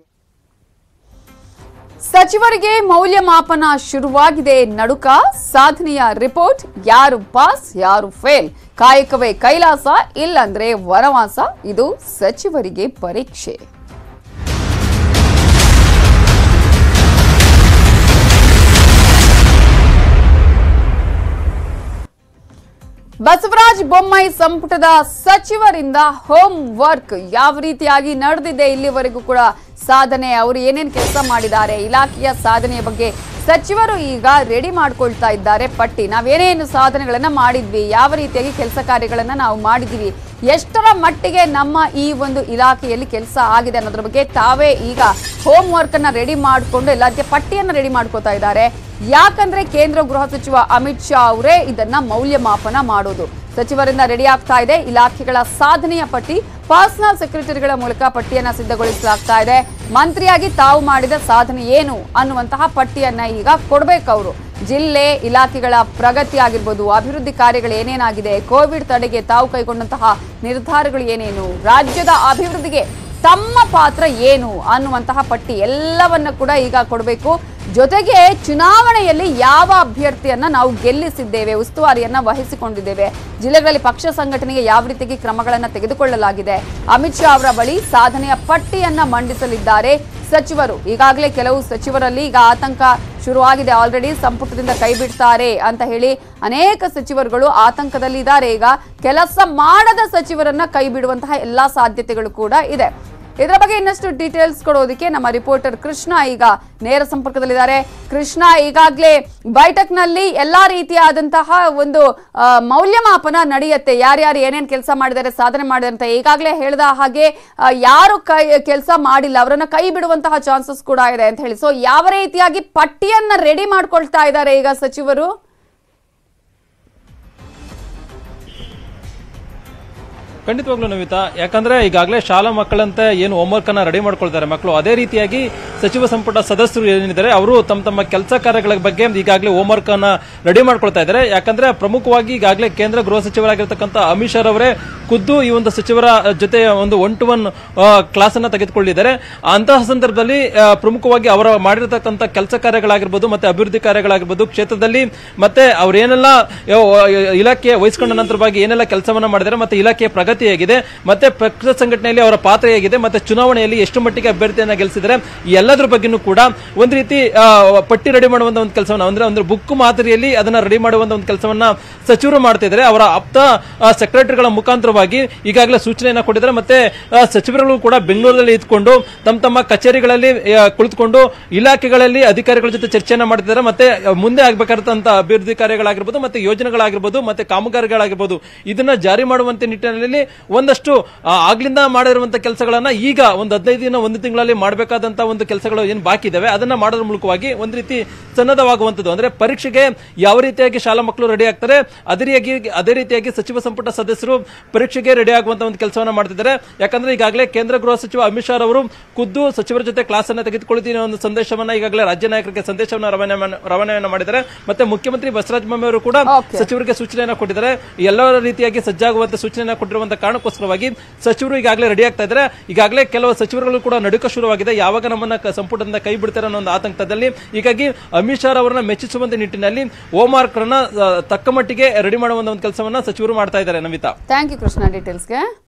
ಸಚಿವರಿಗೆ ಮೌಲ್ಯಮಾಪನ ಶುರುವಾಗಿದೆ. ನಡುಕ ಸಾಧನೆಯ ರಿಪೋರ್ಟ್, ಯಾರು ಪಾಸ್ ಯಾರು ಫೇಲ್, ಕಾಯಕವೇ ಕೈಲಾಸ ಇಲ್ಲಂದ್ರೆ ವನವಾಸ, ಇದು ಸಚಿವರಿಗೆ ಪರೀಕ್ಷೆ. ಬಸವರಾಜ ಬೊಮ್ಮಾಯಿ ಸಂಪುಟದ ಸಚಿವರಿಂದ ಹೋಮ್ ವರ್ಕ್ ಯಾವ ರೀತಿಯಾಗಿ ನಡೆದಿದೆ, ಇಲ್ಲಿವರೆಗೂ ಕೂಡ ಸಾಧನೆ, ಅವರು ಏನೇನು ಕೆಲಸ ಮಾಡಿದ್ದಾರೆ, ಇಲಾಖೆಯ ಸಾಧನೆಯ ಬಗ್ಗೆ ಸಚಿವರು ಈಗ ರೆಡಿ ಮಾಡ್ಕೊಳ್ತಾ ಇದ್ದಾರೆ ಪಟ್ಟಿ. ನಾವೇನೇನು ಸಾಧನೆಗಳನ್ನ ಮಾಡಿದ್ವಿ, ಯಾವ ರೀತಿಯಾಗಿ ಕೆಲಸ ಕಾರ್ಯಗಳನ್ನ ನಾವು ಮಾಡಿದ್ವಿ, ಎಷ್ಟರ ಮಟ್ಟಿಗೆ ನಮ್ಮ ಈ ಒಂದು ಇಲಾಖೆಯಲ್ಲಿ ಕೆಲಸ ಆಗಿದೆ ಅನ್ನೋದ್ರ ಬಗ್ಗೆ ತಾವೇ ಈಗ ಹೋಮ್ ವರ್ಕ್ ಅನ್ನ ರೆಡಿ ಮಾಡಿಕೊಂಡು ಎಲ್ಲದಕ್ಕೆ ಪಟ್ಟಿಯನ್ನ ರೆಡಿ ಮಾಡ್ಕೋತಾ ಇದ್ದಾರೆ. ಯಾಕಂದ್ರೆ ಕೇಂದ್ರ ಗೃಹ ಸಚಿವ ಅಮಿತ್ ಶಾ ಅವರೇ ಇದನ್ನ ಮೌಲ್ಯಮಾಪನ ಮಾಡೋದು. ಸಚಿವರಿಂದ ರೆಡಿ ಆಗ್ತಾ ಇದೆ ಇಲಾಖೆಗಳ ಸಾಧನೆಯ ಪಟ್ಟಿ. ಪರ್ಸನಲ್ ಸೆಕ್ರೆಟರಿಗಳ ಮೂಲಕ ಪಟ್ಟಿಯನ್ನ ಸಿದ್ಧಗೊಳಿಸಲಾಗ್ತಾ ಇದೆ. ಮಂತ್ರಿಯಾಗಿ ತಾವು ಮಾಡಿದ ಸಾಧನೆ ಏನು ಅನ್ನುವಂತಹ ಪಟ್ಟಿಯನ್ನ ಈಗ ಕೊಡ್ಬೇಕು ಅವರು. ಜಿಲ್ಲೆ ಇಲಾಖೆಗಳ ಪ್ರಗತಿ ಆಗಿರ್ಬೋದು, ಅಭಿವೃದ್ಧಿ ಕಾರ್ಯಗಳು ಏನೇನಾಗಿದೆ, ಕೋವಿಡ್ ತಡೆಗೆ ತಾವು ಕೈಗೊಂಡಂತಹ ನಿರ್ಧಾರಗಳು ಏನೇನು, ರಾಜ್ಯದ ಅಭಿವೃದ್ಧಿಗೆ ತಮ್ಮ ಪಾತ್ರ ಏನು ಅನ್ನುವಂತಹ ಪಟ್ಟಿ ಎಲ್ಲವನ್ನ ಕೂಡ ಈಗ ಕೊಡಬೇಕು. ಜೊತೆಗೆ ಚುನಾವಣೆಯಲ್ಲಿ ಯಾವ ಅಭ್ಯರ್ಥಿಯನ್ನ ನಾವು ಗೆಲ್ಲಿಸಿದ್ದೇವೆ, ಉಸ್ತುವಾರಿಯನ್ನ ವಹಿಸಿಕೊಂಡಿದ್ದೇವೆ, ಜಿಲ್ಲೆಗಳಲ್ಲಿ ಪಕ್ಷ ಸಂಘಟನೆಗೆ ಯಾವ ರೀತಿಯಾಗಿ ಕ್ರಮಗಳನ್ನು ತೆಗೆದುಕೊಳ್ಳಲಾಗಿದೆ, ಅಮಿತ್ ಶಾ ಅವರ ಬಳಿ ಸಾಧನೆಯ ಪಟ್ಟಿಯನ್ನ ಮಂಡಿಸಲಿದ್ದಾರೆ ಸಚಿವರು. ಈಗಾಗಲೇ ಕೆಲವು ಸಚಿವರಲ್ಲಿ ಈಗ ಆತಂಕ ಶುರುವಾಗಿದೆ. ಆಲ್ರೆಡಿ ಸಂಪುಟದಿಂದ ಕೈ ಬಿಡ್ತಾರೆ ಅಂತ ಹೇಳಿ ಅನೇಕ ಸಚಿವರುಗಳು ಆತಂಕದಲ್ಲಿ ಇದ್ದಾರೆ. ಈಗ ಕೆಲಸ ಮಾಡದ ಸಚಿವರನ್ನ ಕೈ ಬಿಡುವಂತಹ ಎಲ್ಲಾ ಸಾಧ್ಯತೆಗಳು ಕೂಡ ಇದೆ. ಇದರ ಬಗ್ಗೆ ಇನ್ನಷ್ಟು ಡೀಟೇಲ್ಸ್ ಕೊಡೋದಕ್ಕೆ ನಮ್ಮ ರಿಪೋರ್ಟರ್ ಕೃಷ್ಣ ಈಗ ನೇರ ಸಂಪರ್ಕದಲ್ಲಿದ್ದಾರೆ. ಕೃಷ್ಣ, ಈಗಾಗಲೇ ಬೈಠಕ್ನಲ್ಲಿ ಎಲ್ಲಾ ರೀತಿಯಾದಂತಹ ಒಂದು ಮೌಲ್ಯಮಾಪನ ನಡೆಯುತ್ತೆ. ಯಾರ್ಯಾರು ಏನೇನು ಕೆಲಸ ಮಾಡಿದ್ದಾರೆ, ಸಾಧನೆ ಮಾಡಿದ್ದಾರೆ ಅಂತ ಈಗಾಗಲೇ ಹೇಳಿದ ಹಾಗೆ ಯಾರು ಕೆಲಸ ಮಾಡಿಲ್ಲ ಅವರನ್ನ ಕೈ ಬಿಡುವಂತಹ ಚಾನ್ಸಸ್ ಕೂಡ ಇದೆ ಅಂತ ಹೇಳಿ. ಸೊ ಯಾವ ರೀತಿಯಾಗಿ ಪಟ್ಟಿಯನ್ನ ರೆಡಿ ಮಾಡ್ಕೊಳ್ತಾ ಇದ್ದಾರೆ ಈಗ ಸಚಿವರು? ಖಂಡಿತವಾಗ್ಲೂ ನವಿತಾ, ಯಾಕಂದ್ರೆ ಈಗಾಗಲೇ ಶಾಲಾ ಮಕ್ಕಳಂತೆ ಏನು ಹೋಮ್ವರ್ಕ್ ಅನ್ನ ರೆಡಿ ಮಾಡ್ಕೊಳ್ತಾರೆ ಮಕ್ಕಳು, ಅದೇ ರೀತಿಯಾಗಿ ಸಚಿವ ಸಂಪುಟ ಸದಸ್ಯರು ಏನಿದ್ದಾರೆ ಅವರು ತಮ್ಮ ಕೆಲಸ ಕಾರ್ಯಗಳ ಬಗ್ಗೆ ಈಗಾಗಲೇ ಹೋಮ್ವರ್ಕ್ ಅನ್ನ ರೆಡಿ ಮಾಡ್ಕೊಳ್ತಾ ಇದ್ದಾರೆ. ಯಾಕಂದ್ರೆ ಪ್ರಮುಖವಾಗಿ ಈಗಾಗಲೇ ಕೇಂದ್ರ ಗೃಹ ಸಚಿವರಾಗಿರ್ತಕ್ಕಂಥ ಅಮಿತ್ ಶಾ ಅವರೇ ಖುದ್ದು ಈ ಒಂದು ಸಚಿವರ ಜೊತೆ ಒಂದು 1-to-1 ಕ್ಲಾಸ್ ಅನ್ನ ತೆಗೆದುಕೊಂಡಿದ್ದಾರೆ. ಅಂತಹ ಸಂದರ್ಭದಲ್ಲಿ ಪ್ರಮುಖವಾಗಿ ಅವರ ಮಾಡಿರತಕ್ಕಂಥ ಕೆಲಸ ಕಾರ್ಯಗಳಾಗಿರ್ಬೋದು ಮತ್ತೆ ಅಭಿವೃದ್ಧಿ ಕಾರ್ಯಗಳಾಗಿರ್ಬೋದು, ಕ್ಷೇತ್ರದಲ್ಲಿ ಮತ್ತೆ ಅವ್ರೇನೆಲ್ಲ ಇಲಾಖೆ ವಹಿಸಿಕೊಂಡ ನಂತರವಾಗಿ ಏನೆಲ್ಲ ಕೆಲಸವನ್ನ ಮಾಡಿದ್ದಾರೆ ಮತ್ತೆ ಇಲಾಖೆಯ ಪ್ರಗತಿ ಪ್ರಗತಿ ಹೇಗಿದೆ, ಮತ್ತೆ ಪಕ್ಷ ಸಂಘಟನೆಯಲ್ಲಿ ಅವರ ಪಾತ್ರ ಹೇಗಿದೆ, ಮತ್ತೆ ಚುನಾವಣೆಯಲ್ಲಿ ಎಷ್ಟು ಮಟ್ಟಿಗೆ ಅಭ್ಯರ್ಥಿಯನ್ನ ಗೆಲ್ಲಿಸಿದರೆ ಈ ಎಲ್ಲದರ ಬಗ್ಗೆನೂ ಕೂಡ ಒಂದು ರೀತಿ ಪಟ್ಟಿ ರೆಡಿ ಮಾಡುವಂತ ಒಂದು ಕೆಲಸವನ್ನ ಅಂದ್ರೆ ಬುಕ್ ಮಾದರಿಯಲ್ಲಿ ಅದನ್ನ ರೆಡಿ ಮಾಡುವಂತ ಒಂದು ಕೆಲಸವನ್ನ ಸಚಿವರು ಮಾಡ್ತಾ ಇದ್ದಾರೆ. ಅವರ ಆಪ್ತ ಸೆಕ್ರೆಟರಿಗಳ ಮುಖಾಂತರವಾಗಿ ಈಗಾಗಲೇ ಸೂಚನೆಯನ್ನ ಕೊಟ್ಟಿದ್ದಾರೆ. ಮತ್ತೆ ಸಚಿವರುಗಳು ಕೂಡ ಬೆಂಗಳೂರಲ್ಲಿ ಇದ್ಕೊಂಡು ತಮ್ಮ ಕಚೇರಿಗಳಲ್ಲಿ ಕುಳಿತುಕೊಂಡು ಇಲಾಖೆಗಳಲ್ಲಿ ಅಧಿಕಾರಿಗಳ ಜೊತೆ ಚರ್ಚೆಯನ್ನ ಮಾಡ್ತಿದ್ದಾರೆ. ಮತ್ತೆ ಮುಂದೆ ಆಗ್ಬೇಕಾದಂತ ಅಭಿವೃದ್ಧಿ ಕಾರ್ಯಗಳಾಗಿರ್ಬೋದು, ಮತ್ತೆ ಯೋಜನೆಗಳಾಗಿರ್ಬೋದು, ಮತ್ತೆ ಕಾಮಗಾರಿಗಳಾಗಿರ್ಬೋದು, ಇದನ್ನ ಜಾರಿ ಮಾಡುವಂತ ನಿಟ್ಟಿನಲ್ಲಿ ಒಂದಷ್ಟು ಆಗ್ಲಿಂದ ಮಾಡಿರುವಂತಹ ಕೆಲಸಗಳನ್ನ ಈಗ ಒಂದು 15 ದಿನ 1 ತಿಂಗಳಲ್ಲಿ ಮಾಡಬೇಕಾದಂತ ಒಂದು ಕೆಲಸಗಳು ಏನು ಬಾಕಿ ಇದಾವೆ ಅದನ್ನ ಮಾಡೋದ್ರ ಮೂಲಕವಾಗಿ ಒಂದು ರೀತಿ ಸನ್ನದ್ಧವಾಗುವಂತದ್ದು. ಅಂದ್ರೆ ಪರೀಕ್ಷೆಗೆ ಯಾವ ರೀತಿಯಾಗಿ ಶಾಲಾ ಮಕ್ಕಳು ರೆಡಿ ಆಗ್ತಾರೆ ಅದೇ ರೀತಿಯಾಗಿ ಸಚಿವ ಸಂಪುಟ ಸದಸ್ಯರು ಪರೀಕ್ಷೆಗೆ ರೆಡಿ ಆಗುವಂತ ಒಂದು ಕೆಲಸವನ್ನ ಮಾಡ್ತಿದ್ದಾರೆ. ಯಾಕಂದ್ರೆ ಈಗಾಗಲೇ ಕೇಂದ್ರ ಗೃಹ ಸಚಿವ ಅಮಿತ್ ಶಾ ಅವರು ಖುದ್ದು ಸಚಿವರ ಜೊತೆ ಕ್ಲಾಸ್ ಅನ್ನ ತೆಗೆದುಕೊಳ್ತೀನಿ ಒಂದು ಸಂದೇಶವನ್ನ ಈಗಾಗಲೇ ರಾಜ್ಯ ನಾಯಕರಿಗೆ ಸಂದೇಶವನ್ನ ರವಾನೆಯನ್ನ ಮಾಡಿದ್ದಾರೆ. ಮತ್ತೆ ಮುಖ್ಯಮಂತ್ರಿ ಬಸವರಾಜ ಬೊಮ್ಮಾಯಿ ಅವರು ಕೂಡ ಸಚಿವರಿಗೆ ಸೂಚನೆಯನ್ನ ಕೊಟ್ಟಿದ್ದಾರೆ. ಎಲ್ಲ ರೀತಿಯಾಗಿ ಸಜ್ಜಾಗುವಂತ ಸೂಚನೆಯನ್ನ ಕೊಟ್ಟಿರುವಂತಹ ಕಾರಣಕ್ಕೋಸ್ಕರವಾಗಿ ಸಚಿವರು ಈಗಾಗಲೇ ರೆಡಿ ಆಗ್ತಾ ಇದ್ದಾರೆ. ಈಗಾಗಲೇ ಕೆಲವು ಸಚಿವರುಗಳು ಕೂಡ ನಡುಕ ಶುರುವಾಗಿದೆ, ಯಾವಾಗ ನಮ್ಮನ್ನ ಸಂಪುಟದಿಂದ ಕೈ ಬಿಡ್ತಾರೆ ಅನ್ನೋ ಒಂದು ಆತಂಕದಲ್ಲಿ. ಹೀಗಾಗಿ ಅಮಿತ್ ಶಾ ಅವರನ್ನ ಮೆಚ್ಚಿಸುವಂತ ನಿಟ್ಟಿನಲ್ಲಿ ಹೋಮ್ವರ್ಕ್ ಅನ್ನ ತಕ್ಕ ಮಟ್ಟಿಗೆ ರೆಡಿ ಮಾಡುವಂತ ಒಂದು ಕೆಲಸವನ್ನ ಸಚಿವರು ಮಾಡ್ತಾ ಇದ್ದಾರೆ. Namita, thank you Krishna ಡೀಟೇಲ್ಸ್ಗೆ.